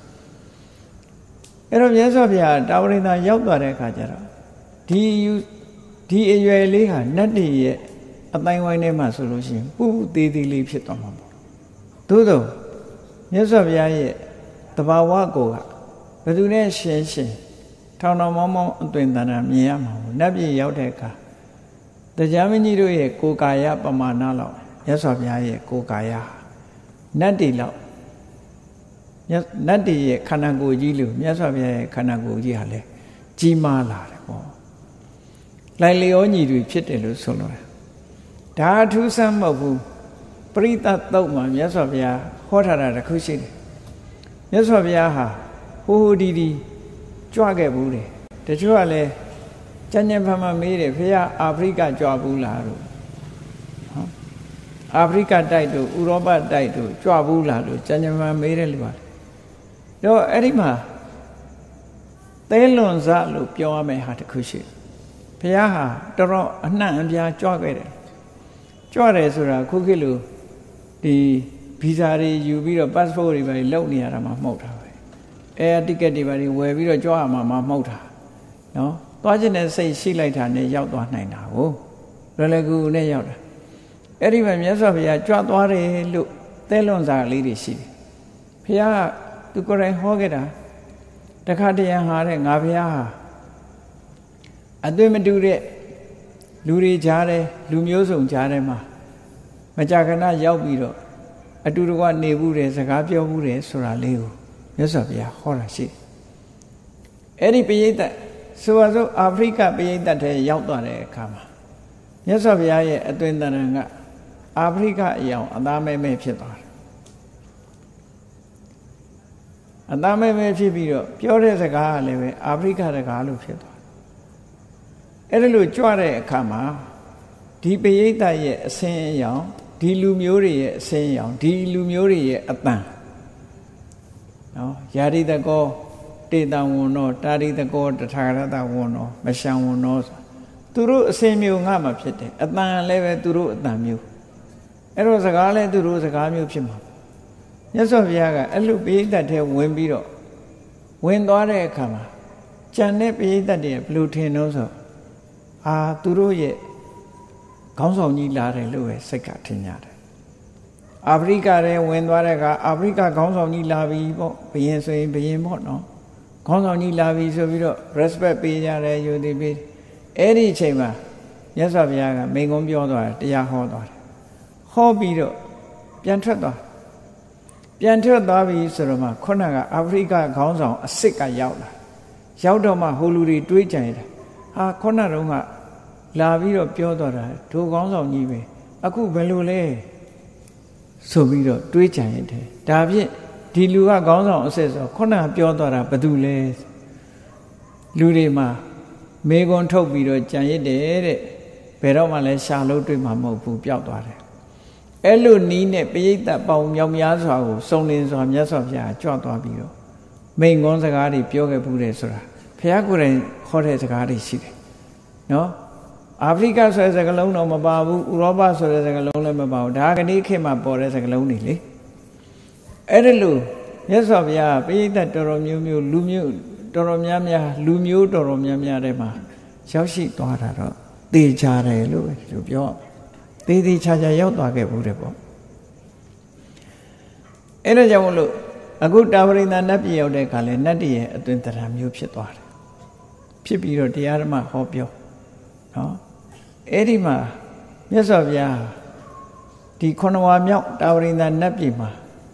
[SPEAKER 1] အဲ့တော့မြတ်စွာဘုရားတာဝရိန္ဒာရောက်သွားတဲ့အခါကျတော့ဒီအရွယ်လေးဟာနတ်တွေရဲ့အတိုင်းဝိုင်းထဲမှာဆိုလို့ရှိရင်ပူပူသေးသေးလေးဖြစ်သွားမှာပေါ့သို့သောမြတ်စွာဘုရားရဲ့တဘာဝကိုကဘယ်သူနဲ့ရှင်းထောင်တော်မောင်းမောင်းအသွင်တန်တာမြင်ရမှာဘူးနတ်ပြည်ရောက်တဲ့အခါတရားမင်းကြီးတို့ရဲ့ကိုယ်ကာယပမာဏလောက်မြတ်စွာဘုရားရဲ့ကိုယ်ကာယနတ်တွေလောက်နတ်တွေရဲ့ခန္ဓာကိုယ်ကြီးလို့မြတ်စွာဘုရားရဲ့ခန္ဓာကိုယ်ကြီးဟာလည်းကြီးမားလာတယ်ပေါ့လိုက်လျောညီတွေဖြစ်တယ်လို့ဆိုလို့ဒါအထူးဆန်းမဟုတ်ဘူးပရိသတ်သုတ်မှာမြတ်စွာဘုရားဟောထားတာတစ်ခုရှိတယ်မြတ်စွာဘုရားဟာဟိုဒီကြွခဲ့ဘူးတယ်တချို့ကလည်းကျန်ကျန်ဖန်ဖန်မေးတယ်ဘုရားအာဖရိကကြွဘူးလားလို့ဟုတ်အာဖရိကတိုက်တို့ဥရောပတိုက်တို့ကြွဘူးလားလို့ကျန်ကျန်ဖန်မေးတယ်လို့ပါတယ်တော့အဲ့ဒီမှာသဲလွန်စလို့ပြောရမယ့်ဟာတစ်ခုရှိတယ်ဘုရားဟာတော်တော်အနှံ့အပြားကြွခဲ့တယ်ကြွတယ်ဆိုတာခုခေတ်လိုဒီဗီဇာတွေယူပြီးတော့ passport တွေပဲလုပ်နေရတာမှမဟုတ်တာပဲticket တွေပဲဝယ်ပြီးတော့ကြွရမှာမဟုတ်တာနော်သွားခြင်းနဲ့စိတ်ရှိလိုက်တာနဲ့ရောက်သွားနိုင်တာကိုလွယ်လွယ်ကူကူနဲ့ရောက်တာအဲ့ဒီမှာမြတ်စွာဘုရားကြွသွားတယ်လို့သဲလွန်စာလေးတွေရှိတယ်ဘုရားကသူကိုယ်တိုင်ဟောခဲ့တာတခါတရံဟာတဲ့ငါဘုရားဟာအသွင်မတူတဲ့လူတွေကြားတယ်လူမျိုးစုံကြားတယ်မှာမကြာခဏရောက်ပြီးတော့အတူတကွနေဘူးတယ်စကားပြောဘူးတယ်ဆိုတာလေးကိုမြတ်စွာဘုရားဟောတာရှိတယ်အဲ့ဒီပရိသတ်ဆိုပါစို့အာဖရိကပရိသတ်ထဲရောက်သွားတဲ့အခါမှာမြတ်စွာဘုရားရဲ့အသွင်သဏ္ဍာန်ကအာဖရိကအယောင်အသားမဲမဲဖြစ်သွားတယ်အသားမဲမဲဖြစ်ပြီးတော့ပြောတဲ့စကားကလည်းပဲအာဖရိကစကားလို့ဖြစ်သွားတယ်အဲ့ဒါလို့ကြွတဲ့အခါမှာဒီပရိသတ်ရဲ့အစင်းအယောင်ဒီလူမျိုးတွေရဲ့အစင်းအယောင်ဒီလူမျိုးတွေရဲ့အတန်နော်ယာရိတကောတေတံဝဏ္ဏောတာရိတကောတထာဂရတဝဏ္ဏောမရှံဝဏ္ဏောသူတို့အစင်းမျိုးငါမှဖြစ်တယ်အတန်လည်းပဲသူတို့အတန်မျိုးအဲ့တော့စကားလည်းသူတို့စကားမျိုးဖြစ်မှာမြတ်စွာဘုရားကအဲ့လိုပရိသတ်ထဲဝင်ပြီးတော့ဝင်သွားတဲ့အခါမှာကြံတဲ့ပရိသတ်တွေဘယ်လိုထင်တော့ဆိုသူတို့ရဲ့ခေါင်းဆောင်ကြီးလာတယ်လို့ပဲစိတ်ကထင်ကြတယ်အာဖရိကထဲဝင်သွားတဲ့အခါအာဖရိကခေါင်းဆောင်ကြီးလာပြီပေါ့ဘယင်ဆိုရင်ဘယင်ပေါ့နော်ခေါင်းဆောင်ကြီးလာပြီဆိုပြီးတော့ respect ပေးကြတယ်ယူသည်ပေးအဲ့ဒီအချိန်မှာမြတ်စွာဘုရားကမိန့်ခွန်းပြောသွားတယ်တရားဟောသွားတယ်ဟောပြီးတော့ပြန်ထွက်သွားပြီဆိုတော့မှခုနကအာဖရိကခေါင်းဆောင်အစ်စ်ကရောက်လာရောက်တော့မှဟိုလူတွေတွေးကြတယ်ခုနတုန်းကလာပြီးတော့ပြောသွားတာဒိုခေါင်းဆောင်ကြီးပဲအခုဘယ်လိုလဲဆိုပြီးတော့တွေးကြတယ်ဒါဖြင့်ဒီလူကခေါင်းဆောင်အစ်စ်ဆိုခုနကပြောသွားတာဘာတူလဲလူတွေမှာမေကွန်ထုတ်ပြီးတော့ကြံရစ်တယ်တဲ့ဘယ်တော့မှလည်းရှာလို့တွေ့မှာမဟုတ်ဘူးပျောက်သွားတယ်အဲ့လိုနီးနဲ့ပရိသတ်ပေါင်းမြောက်များစွာကိုစုံလင်စွာမြတ်စွာဘုရားကြွသွားပြီးတော့မိန့်ခွန်းစကားတွေပြောခဲ့ဘူးတယ်ဆိုတာဘုရားကိုယ်တိုင်ဟောတဲ့စကားတွေရှိတယ်နော်အာဖရိကဆိုတဲ့စကားလုံးတော့မပါဘူးဥရောပဆိုတဲ့စကားလုံးလည်းမပါဘူးဒါကနေ့ခေတ်မှာပေါ်တဲ့စကားလုံးတွေလေအဲ့ဒါလို့မြတ်စွာဘုရားပရိသတ်တော်တော်မျိုးမျိုးလူမျိုးတော်တော်များများလူမျိုးတော်တော်များများထဲမှာရောက်ရှိသွားတာတော့သေချာတယ်လို့ပဲသူပြောသေးချာရောက်သွားခဲ့ဘူးတဲ့ပေါ့အဲ့ဒါကြောင့်မလို့အခုတာဝရိန္ဒနတ်ပြည်ရောက်တဲ့အခါလဲနတ်တည်းရဲ့အသွင်သဏ္ဍာန်မျိုးဖြစ်သွားတယ်ဖြစ်ပြီးတော့တရားဓမ္မဟောပြောနော်အဲ့ဒီမှာမြတ်စွာဘုရားဒီခုနဝါမြောက်တာဝရိန္ဒနတ်ပြည်မှာ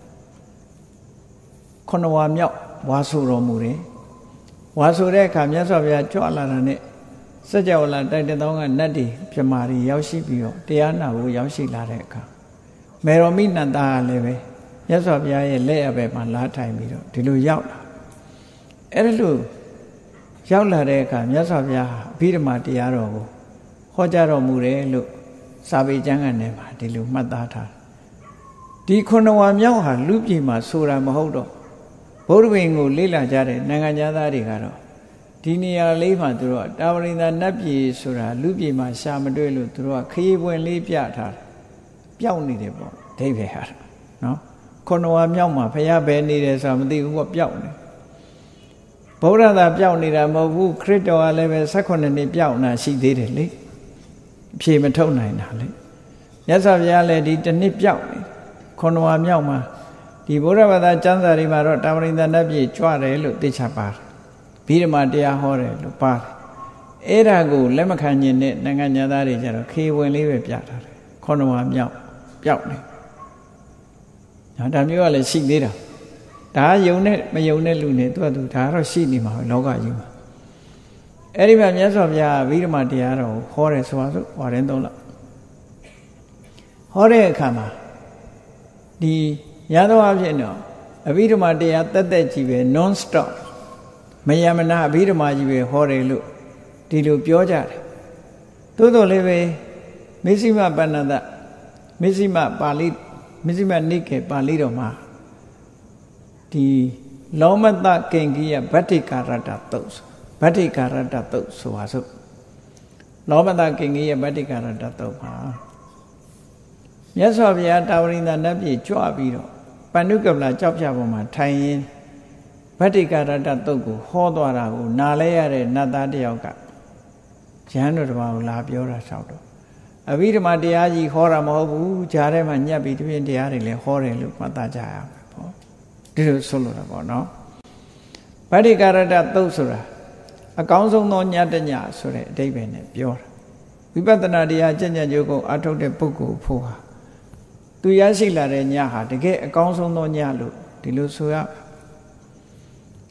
[SPEAKER 1] ခုနဝါမြောက်ဝါဆိုတော်မူတယ်ဝါဆိုတဲ့အခါမြတ်စွာဘုရားကြွလာတာနဲ့စัจ java လာတိုက်တဲ့တောင်းကနတ်တွေပြမာတွေရောက်ရှိပြီးတော့တရားနာဖို့ရောက်ရှိလာတဲ့အခါမေရောမိနန္တာကလည်းပဲမြတ်စွာဘုရားရဲ့လက်အဘက်မှာလာထိုင်ပြီးတော့ဒီလိုရောက်လာအဲ့ဒါလို့ရောက်လာတဲ့အခါမြတ်စွာဘုရားအဘိဓမ္မာတရားတော်ကိုဟောကြားတော်မူတယ်လို့စာပေကျမ်းကနေမှာဒီလိုမှတ်သားထားဒီခုနဝါမြောက်ဟာလူပြည်မှာဆိုတာမဟုတ်တော့ဗုဒ္ဓဘုရင်ကိုလေ့လာကြတဲ့နိုင်ငံသားတွေကတော့ဒီနေရာလေးမှာသူတို့ကတာဝရိန္ဒနတ်ပြည်ဆိုတာလူပြည်မှာရှာမတွေ့လို့သူတို့ကခရီးပွင့်လေးပြထားတယ်ပျောက်နေတယ်ပေါ့အဓိပ္ပာယ်ဟာနော်ခုနဝါမြောက်မှာဘုရားပဲနေတယ်ဆိုတာမသိဘူးကပျောက်နေဗုဒ္ဓသာပျောက်နေတာမဟုတ်ဘူးခရစ်တော်ကလည်းပဲ18နှစ်ပျောက်နာရှိသေးတယ်လေအဖြေမထုတ်နိုင်တာလေမြတ်စွာဘုရားလည်းဒီတစ်နှစ်ပျောက်နေခုနဝါမြောက်မှာဒီဗုဒ္ဓဘာသာကျမ်းစာတွေမှာတော့တာဝရိန္ဒနတ်ပြည်ကြွတယ်လို့သိချပါတယ်ဘိဓမ္မာတရားဟောတယ်လို့ပါတယ်အဲ့ဒါကိုလက်မခံခြင်းနဲ့နိုင်ငံသားတွေကျတော့ခေဝင်လေးပဲပြထားတယ်ခုနဝါမြောက်ပျောက်နေဒါမျိုးကလည်းရှိသေးတာဒါယုံနဲ့မယုံတဲ့လူနဲ့သူကသူဒါကတော့ရှိနေမှာပဲလောကကြီးမှာအဲ့ဒီမှာမြတ်စွာဘုရားဗိဓမ္မာတရားတော်ကိုဟောတယ်ဆိုပါစို့ဝါရင်သုံးလောက်ဟောတဲ့အခါမှာဒီရသောအဖြစ်တော့အဘိဓမ္မာတရားတက်ကြီးပဲ non stop မယမနာအဘိဓမ္မာကြီးပဲဟောတယ်လို့ဒီလိုပြောကြတယ်သို့တော်လည်းပဲမေဇိမပဏ္ဏတမေဇိမပါဠိမေဇိမနိကေပါဠိတော်မှာဒီလောမတကင်ကြီးရဲ့ဗတ္တိကာရတတုတ်ဗတ္တိကာရတတုတ်ဆိုပါစို့လောမတကင်ကြီးရဲ့ဗတ္တိကာရတတုတ်မှာမြတ်စွာဘုရားတာဝရိန္ဒနတ်ပြည်ကြွပြီးတော့ပန္နုကပလကြောက်ပြပေါ်မှာထိုင်ရင်ဗတ္တိကာရတတုတ်ကိုဟောသွားတာကိုနားလဲရတဲ့နတ်သားတယောက်ကရဟန်းတော်တစ်ပါးကိုလာပြောတာဆောက်တော့အဘိဓမ္မာတရားကြီးဟောတာမဟုတ်ဘူးဂျားထဲမှာညှပ်ပြီးတပြင်းတရားတွေလည်းဟောတယ်လို့မှတ်သားကြရမယ်ပေါ့ဒီလိုဆိုလို့တာပေါ့နော်ဗတ္တိကာရတတုတ်ဆိုတာအကောင်းဆုံးသောညတညဆိုတဲ့အဓိပ္ပာယ်နဲ့ပြောတာဝိပဿနာတရားကြဉ္ကြံကြိုးကိုအထုတ်တဲ့ပုဂ္ဂိုလ်ဖို့ဟာသူရရှိလာတဲ့ညဟာတကယ်အကောင်းဆုံးသောညလို့ဒီလိုဆိုရ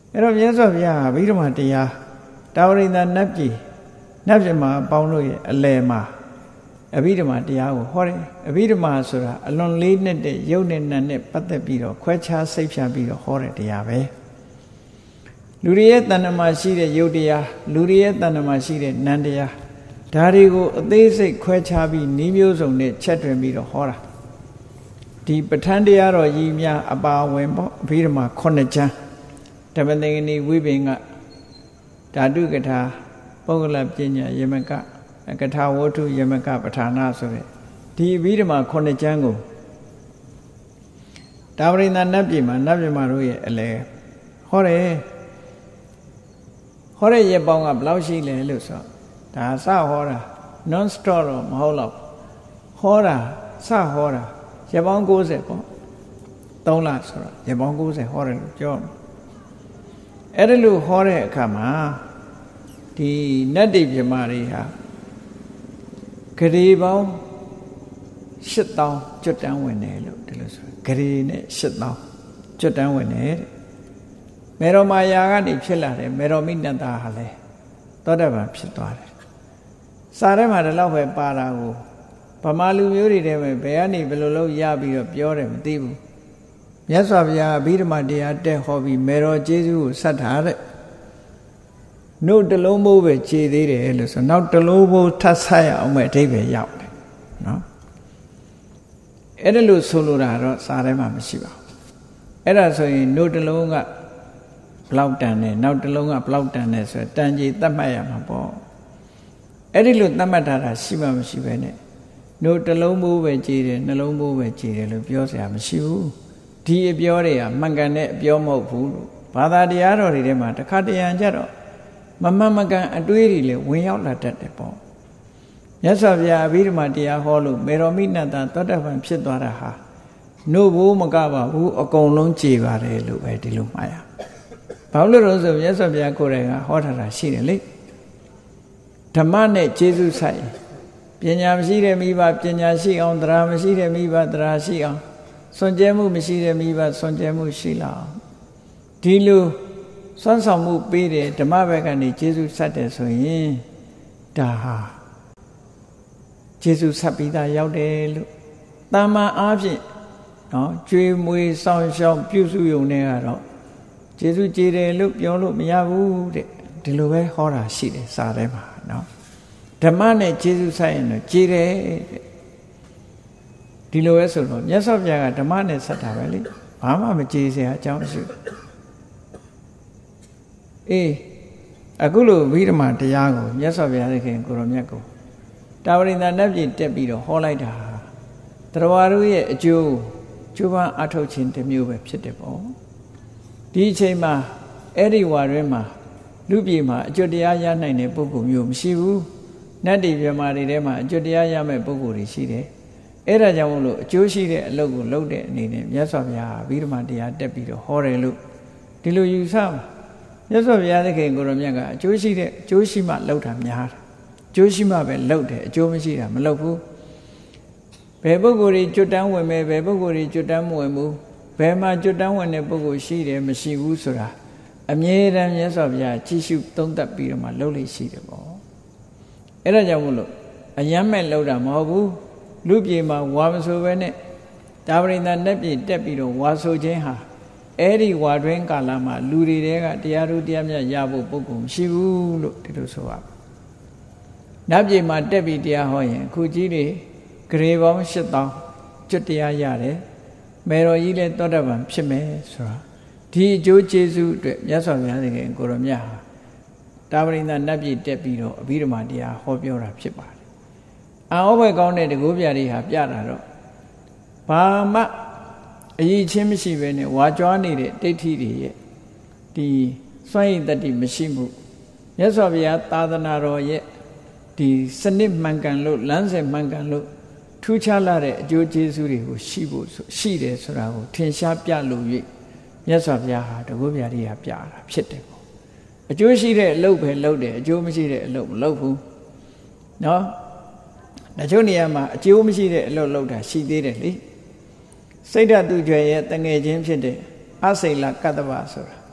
[SPEAKER 1] အဲ့တော့မြတ်စွာဘုရားအဘိဓမ္မာတရားတာဝရိန္ဒနတ်ပြည်နတ်ပြည်မှာပေါင်းလို့ရဲ့အလယ်မှာအဘိဓမ္မာတရားကိုဟောတယ်အဘိဓမ္မာဆိုတာအလွန်လေးနဲ့တဲ့ယုတ်နဲ့နံနဲ့ပတ်သက်ပြီးတော့ခွဲခြားစိတ်ဖြာပြီးတော့ဟောတဲ့တရားပဲလူတွေရဲ့တဏ္ဍမှာရှိတဲ့ယုတ်တရားလူတွေရဲ့တဏ္ဍမှာရှိတဲ့နံတရားဒါတွေကိုအသေးစိတ်ခွဲခြားပြီးနှီးမျိုးစုံနဲ့ချက်တွင်ပြီးတော့ဟောတာဒီပဋ္ဌာန်းတရားတော်ကြီးများအပါဝင်ပေါ့အဘိဓမ္မာ9ကျမ်းဓမ္မသင်္ကနီဝိပင်ကဓာတုကထာပုဂ္ဂလပညာယမကကထာဝတ္ထုယမကပဋ္ဌာနာဆိုတဲ့ဒီအဘိဓမ္မာ9ကျမ်းကိုတာဝရိန္ဒနတ်ပြည်မှာနတ်ပြည်မှာတို့ရဲ့အလဲဟောတယ်ဟောတဲ့ရေပေါင်းကဘယ်လောက်ရှိလဲလို့ဆိုဒါစဟောတာ non stop တော့မဟုတ်တော့ဟောတာစဟောတာရေပေါင်း90ပေါ့3လဆိုတော့ရေပေါင်း90ဟောတယ်လို့ပြောအဲ့ဒါလို့ဟောတဲ့အခါမှာဒီနတ်တိပြမတွေဟာဂရေပေါင်း8000ကျွတ်တန်းဝင်တယ်လို့ဒီလိုဆိုဂရေနဲ့8000ကျွတ်တန်းဝင်တယ်တဲ့မေရောမာယာကနေဖြစ်လာတယ်မေရောမိနတ္တာဟာလဲသောတပန်ဖြစ်သွားတယ်စာထဲမှာဒီလောက်ပဲပါတာကိုဗမာလူမျိုးတွေထဲမှာဘယ်ကနေဘယ်လိုလုပ်ရပြီးတော့ပြောတယ်မသိဘူးမြတ်စွာဘုရားအဘိဓမ္မာတရားတက်ဟောပြီးမေရောကျေးဇူးကိုဆက်ထားတဲ့နှုတ်တလုံးမိုးပဲခြေသေးတယ်လို့ဆိုနောက်တလုံးမိုးထပ်ဆက်ရအောင်မဲ့အဓိပ္ပာယ်ရောက်တယ်နော်အဲ့ဒါလို့ဆိုလိုတာတော့စာထဲမှာမရှိပါဘူးအဲ့ဒါဆိုရင်နှုတ်တလုံးကဘလောက်တန်တယ်နောက်တလုံးကဘလောက်တန်တယ်ဆိုတန်ကြီးသတ်မှတ်ရမှာပေါ့အဲ့ဒီလိုသတ်မှတ်ထားတာရှိမှမရှိပဲနဲ့နှုတ်တလုံးမိုးပဲခြေတယ်နှလုံးမိုးပဲခြေတယ်လို့ပြောစရာမရှိဘူးဒီအပြောတွေကမှန်ကန်တဲ့အပြောမဟုတ်ဘူးလို့ဘာသာတရားတော်တွေထဲမှာတစ်ခါတရံကြတော့မမှန်မကန်အတွေးတွေလည်းဝင်ရောက်လာတတ်တယ်ပေါ့မြတ်စွာဘုရားအဘိဓမ္မာတရားဟောလို့မေရောမိနတ္တသောတပန်ဖြစ်သွားတာဟာနှုတ်ဘိုးမကပါဘူးအကုန်လုံးကြည်ပါတယ်လို့ပဲဒီလိုမှားရဘာလို့လဲဆိုမြတ်စွာဘုရားကိုယ်တိုင်ကဟောထားတာရှိတယ်လေဓမ္မနဲ့ကျေးဇူးဆိုင်ပညာမရှိတဲ့မိဘပညာရှိအောင်တရားမရှိတဲ့မိဘတရားရှိအောင်စွန့်ကြဲမှုမရှိတဲ့မိဘစွန့်ကြဲမှုရှိလာအောင်ဒီလိုစွမ်းဆောင်မှုပေးတယ်ဓမ္မဘက်ကနေကျေးဇူးဆက်တယ်ဆိုရင်ဒါဟာကျေးဇူးဆက်ပြီးသားရောက်တယ်လို့တာမန်အားဖြင့်နော်ကြွေမွေစောင်းရှောင်းပြုစုယုံနေကတော့ကျေးဇူးကြည်တယ်လို့ပြောလို့မရဘူးတဲ့ဒီလိုပဲဟောတာရှိတယ်စာထဲမှာနော်ဓမ္မနဲ့ကျေးဇူးဆက်ရင်တော့ကြည်တယ်တဲ့ဒီလိုပဲဆိုတော့မြတ်စွာဘုရားကဓမ္မနဲ့ဆက်တာပဲလေဘာမှမကြည်စရာအကြောင်းမရှိဘူးအေးအခုလိုဝိဓမ္မာတရားကိုမြတ်စွာဘုရားသခင်ကိုရောမြတ်ကိုတာဝရိန္ဒနတ်ပြည်တက်ပြီးတော့ဟောလိုက်တာတရားတို့ရဲ့အကျိုးကျိုးပန်းအထောက်ခြင်းတစ်မျိုးပဲဖြစ်တယ်ပေါ့ဒီအချိန်မှာအဲ့ဒီဝါတွင်မှာလူပြည်မှာအကျွတ်တရားရနိုင်တဲ့ပုဂ္ဂိုလ်မျိုးမရှိဘူးနတ်တိပြမာတွေထဲမှာအကျွတ်တရားရမဲ့ပုဂ္ဂိုလ်တွေရှိတယ်အဲ့ဒါကြောင့်မို့လို့အကျိုးရှိတဲ့အလုပ်ကိုလုပ်တဲ့အနေနဲ့မြတ်စွာဘုရားဝိဓမ္မာတရားတက်ပြီးတော့ဟောတယ်လို့ဒီလိုယူဆမြတ်စွာဘုရားသခင်ကိုရောမြတ်ကအကျိုးရှိတဲ့အကျိုးရှိမှလုပ်တာများတာအကျိုးရှိမှပဲလုပ်တယ်အကျိုးမရှိတာမလုပ်ဘူးဘယ်ပုဂ္ဂိုလ်ကြီးကျွတ်တန်းဝင်မယ်ဘယ်ပုဂ္ဂိုလ်ကြီးကျွတ်တန်းမဝင်ဘူးဘယ်မှာကျွတ်တန်းဝင်တဲ့ပုဂ္ဂိုလ်ရှိတယ်မရှိဘူးဆိုတာအမြဲတမ်းမြတ်စွာဘုရားကြည့်ရှုသုံးသပ်ပြီးတော့မှလုပ်လို့ရှိတယ်ပေါ့အဲ့ဒါကြောင့်မို့လို့အယမ်းမဲ့လုပ်တာမဟုတ်ဘူးလူပြေမှာဝါမဆိုပဲနဲ့တာဝရိန္ဒနတ်ပြည်တက်ပြီးတော့ဝါဆိုခြင်းဟာအဲ့ဒီဝါတွင်းကာလမှာလူတွေတဲကတရားတို့တရားမြတ်ရဖို့ပုဂ္ဂိုလ်မရှိဘူးလို့ဒီလိုဆိုရပါနတ်ပြည်မှာတက်ပြီးတရားဟောရင်အခုကြီးတွေဂရေပေါင်း8000ကျွတ်တရားရတယ်မေတော်ကြီးလည်းသောတပန်ဖြစ်မယ်ဆိုတာဒီအကျိုးကျေးဇူးအတွက်မြတ်စွာဘုရားသခင်ကိုရောမြတ်ဟာတာဝရိန္ဒနတ်ပြည်တက်ပြီးတော့အဘိဓမ္မာတရားဟောပြောတာဖြစ်ပါတယ်အာဟောဘဲကောင်းတဲ့တကူပြားတွေဟာပြတာတော့ဘာမှအရေးချင်းမရှိပဲနဲ့ဝါကြွားနေတဲ့ဒိဋ္ဌိတွေရဲ့ဒီစွန့်ရည်တတ္တိမရှိမှုမြတ်စွာဘုရားသာသနာတော်ရဲ့ဒီစနစ်မှန်ကန်လို့လမ်းစဉ်မှန်ကန်လို့ထူးခြားလာတဲ့အကျိုးကျေးဇူးတွေကိုရှိတယ်ဆိုတာကိုထင်ရှားပြလို့၍မြတ်စွာဘုရားဟာတကူပြားတွေကပြတာဖြစ်တယ်ပေါ့အကျိုးရှိတဲ့အလုပ်ပဲလုပ်တယ်အကျိုးမရှိတဲ့အလုပ်မလုပ်ဘူးနော်တချို့နေရာမှာအကျိုးမရှိတဲ့အလုပ်လုပ်တာရှိသေးတယ်လေစိတ်ဓာတ်သူကျွယ်ရဲ့တငယ်ချင်းဖြစ်တဲ့အစိလကတ္တဗဆိုတာ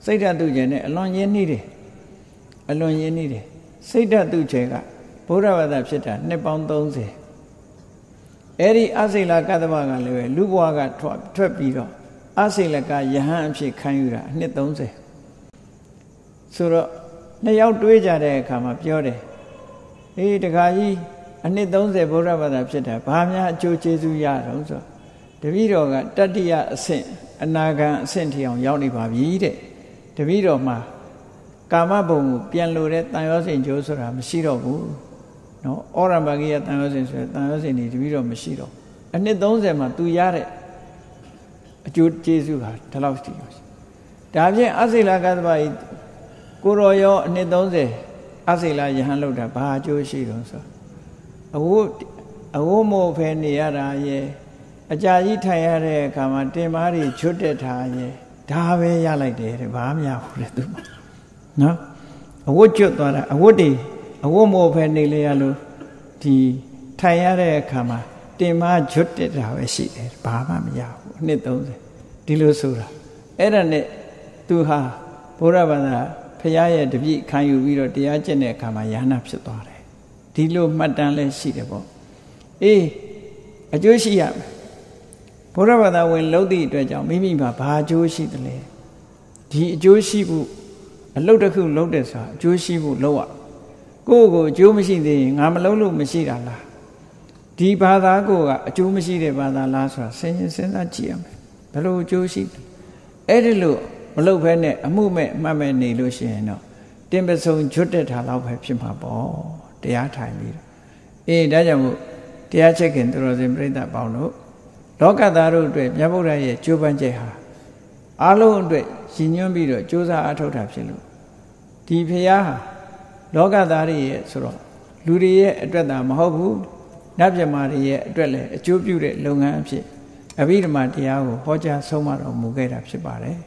[SPEAKER 1] စိတ်ဓာတ်သူကျင်နဲ့အလွန်ရင်းနှီးတယ်အလွန်ရင်းနှီးတယ်စိတ်ဓာတ်သူကျင်ကဗုဒ္ဓဘာသာဖြစ်တာနှစ်ပေါင်း30အဲ့ဒီအစိလကတ္တဗကလည်းပဲလူဘဝကထွက်ပြီးတော့အစိလကယဟန်အဖြစ်ခံယူတာနှစ်30ဆိုတော့နှစ်ယောက်တွေးကြတဲ့အခါမှာပြောတယ်အေးတခါကြီးအနှစ်30ဗုဒ္ဓဘာသာဖြစ်တာဘာများအကျိုးကျေးဇူးရတော့ဆိုတပည့်တော်ကတတ္တိယအဆင့်အနာဂံအဆင့်ထီအောင်ရောက်နေပါပြီတဲ့တပည့်တော်မှာကာမဘုံကိုပြန်လို့တဲ့တန်ရောစင်ကျိုးဆိုတာမရှိတော့ဘူးနော်ဩရမဂိယတန်ရောစင်ဆိုတဲ့တန်ရောစင်ဒီတပည့်တော်မရှိတော့အနှစ်30မှာသူရတဲ့အကျိုးကျေးဇူးဟာဒီလောက်ရှိပါဒါဖြင့်အစိလကတ္တဗဤကိုရောရောအနှစ်30အစိလယဟန်လောက်တာဘာအကျိုးရှိတော့ဆိုအဝတ်မို့ဖဲနေရတာရဲ့အကြာကြီးထိုင်ရတဲ့အခါမှာတင်မားတွေချွတ်တက်ထားရဲ့ဒါပဲရလိုက်တယ်တဲ့ဘာမှမရဘူးလေသူနော်အဝတ်ကျွတ်သွားတာအဝတ်မို့ဖဲနေလေရလို့ဒီထိုင်ရတဲ့အခါမှာတင်မားချွတ်တက်တာပဲရှိတယ်ဘာမှမရဘူးအနှစ်30ဒီလိုဆိုတာအဲ့ဒါနဲ့သူဟာဘုရားဘာသာဖရာရဲ့တပည့်ခံယူပြီးတော့တရားကျင့်တဲ့အခါမှာယဟနာဖြစ်သွားတယ်ဒီလိုမှတ်တမ်းလည်းရှိတယ်ပေါ့အေးအကျိုးရှိရမယ်ဘုရားဘာသာဝင်လုပ်သည့်အတွက်ကြောင့်မိမိမှာဘာအကျိုးရှိသလဲဒီအကျိုးရှိဖို့အလုပ်တစ်ခုလုပ်တယ်ဆိုတာအကျိုးရှိဖို့လုပ်ရကိုယ့်ကိုအကျိုးမရှိသေးရင်ငါမလုပ်လို့မရှိတာလားဒီဘာသာကိုကအကျိုးမရှိတဲ့ဘာသာလားဆိုတာစဉ်းစားကြည့်ရမယ်ဘယ်လိုအကျိုးရှိတယ်အဲ့ဒီလိုမလုပ်ဘဲနဲ့အမှုမဲ့မှတ်မဲ့နေလို့ရှိရင်တော့တင်ပစုံကျွတ်တက်တာတော့ပဲဖြစ်မှာပေါ့တရားထိုင်ပြီးတော့အေးဒါကြောင့်မို့တရားချက်ခင်သူတော်စင်ပြိဿပေါင်းတို့လောကသားတို့အတွက်မြတ်ဗုဒ္ဓရဲ့ကြိုးပမ်းချက်ဟာအားလုံးအတွက်ရည်ညွှန်းပြီးတော့ကြိုးစားအားထုတ်တာဖြစ်လို့ဒီဖရာဟာလောကသားတွေရဲ့ဆိုတော့လူတွေရဲ့အတွက်သာမဟုတ်ဘူးနတ်မြတ်မာတွေရဲ့အတွက်လည်းအကျိုးပြုတဲ့လုပ်ငန်းအဖြစ်အဘိဓမ္မာတရားကိုဟောကြားဆုံးမတော်မူခဲ့တာဖြစ်ပါတယ်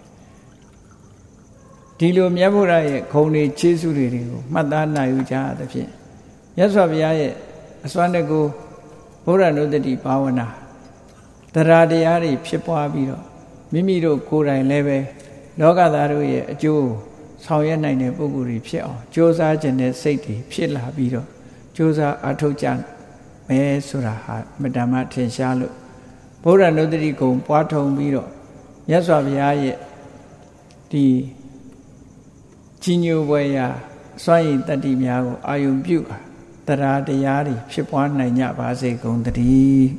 [SPEAKER 1] ဒီလိုမြတ်ဗုဒ္ဓရဲ့ဂုဏ်တွေခြေဆုတွေကိုမှတ်သားနိုင်ယူကြသဖြင့်မြတ်စွာဘုရားရဲ့အစွမ်းတကူဗုဒ္ဓနုတ္တိဘာဝနာတရားတရားတွေဖြစ်ပွားပြီးတော့မိမိတို့ကိုယ်တိုင်လည်းပဲလောကသားတို့ရဲ့အကျိုးဆောင်ရွက်နိုင်တဲ့ပုဂ္ဂိုလ်တွေဖြစ်အောင်ကြိုးစားခြင်းနဲ့စိတ်တွေဖြစ်လာပြီးတော့ကြိုးစားအထောက်ကြမယ်ဆိုတာဟာမတ္တမထင်ရှားလို့ဗုဒ္ဓနုတ္တိကုံပွားထုံပြီးတော့မြတ်စွာဘုရားရဲ့ဒီကြီးညိုပွဲရာစွမ်းရည်တတ္တိများကိုအာယုံပြုတရားတရားတွေဖြစ်ပွားနိုင်ကြပါစေကုန်သတည်း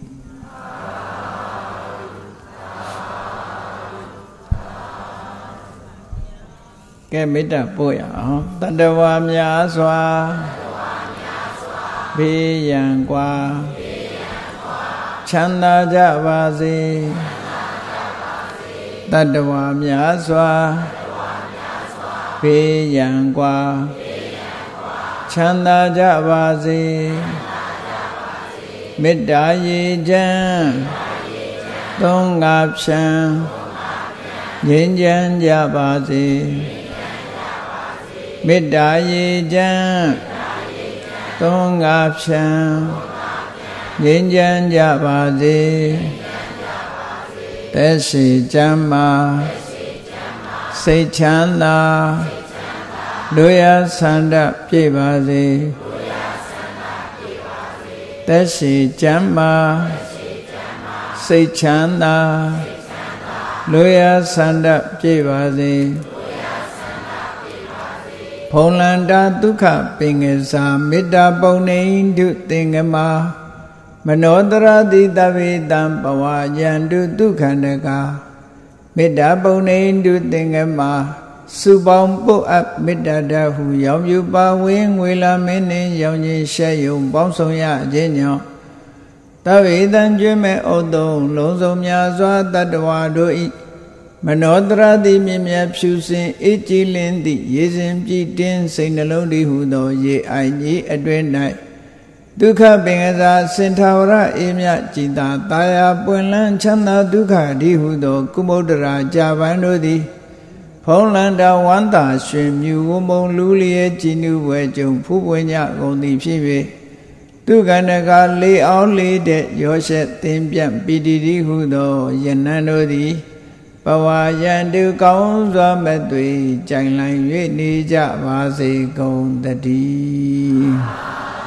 [SPEAKER 1] ကဲမေတ္တာပို့ရအောင်တတ္တဝါများစွာဘေးရန်กว่าချမ်းသာကြပါစေတတ္တဝါများစွာဘေးရန်กว่าချမ်းသာကြပါစေမေတ္တာရေချမ်းသုံးငါဖြံငြိမ်းချမ်းကြပါစေမေတ္တာရေချမ်းသုံးငါဖြံငြိမ်းချမ်းကြပါစေသက်ရှိချမ်းသာစိတ်ချမ်းသာလူရဆန္ဒပြည့်ပါစေသက်ရှိချမ်းသာစိတ်ချမ်းသာလူရဆန္ဒပြည့်ပါစေဖုံလန္တာဒုက္ခပင်ငစာမေတ္တာပုံနေတုသင်္ကမမနောတရတိတဗေတံပဝါယန္တုဒုက္ခန္တကမေတ္တာပုံနေတုသင်္ကမစုပေါင်းပုတ်အပ်မေတ္တာတဟုရောင်ပြူပါဝင်းငွေလာမင်းနှင့်ရောင်ချင်းရှက်ယုံပေါင်းဆောင်ရခြင်းကြောင့်တဗေတံကျွဲ့မဲ့ဩတုံလုံးစုံများစွာတတ္တဝါတို့ဤမနောတရတိမြင်မြတ်ဖြူစင်အေးကြည်လင်းသည့်ရေစဉ်ပြည့်တင်းစိတ်နှလုံးတည်ဟုသောရေအိုင်ကြီးအတွင်၌ဒုက္ခပင်ကစားစင်ထာဝရအေးမြကြည်သာတာယာပွင့်လန်းချမ်းသာဒုက္ခဒီဟုသောကုမုဒ္ဒရာကြာပန်းတို့သည်ဖုံးလန္တာဝန္တာရွှင်မြူဝမုံလူလျက်ကြည်နူးပွဲကြုံဖူးပွင့်ကြကုန်သည်ဖြစ်၍ဒုက္ခန္တကလေးအောင်လေးတဲ့ရောရှက်သင်ပြန့်ပီတိတိဟုသောယနံတို့သည်ပဝယံတုကောင်းစွာမသွေကြိုင်လံ၍နေကြပါစေကုန်တည်း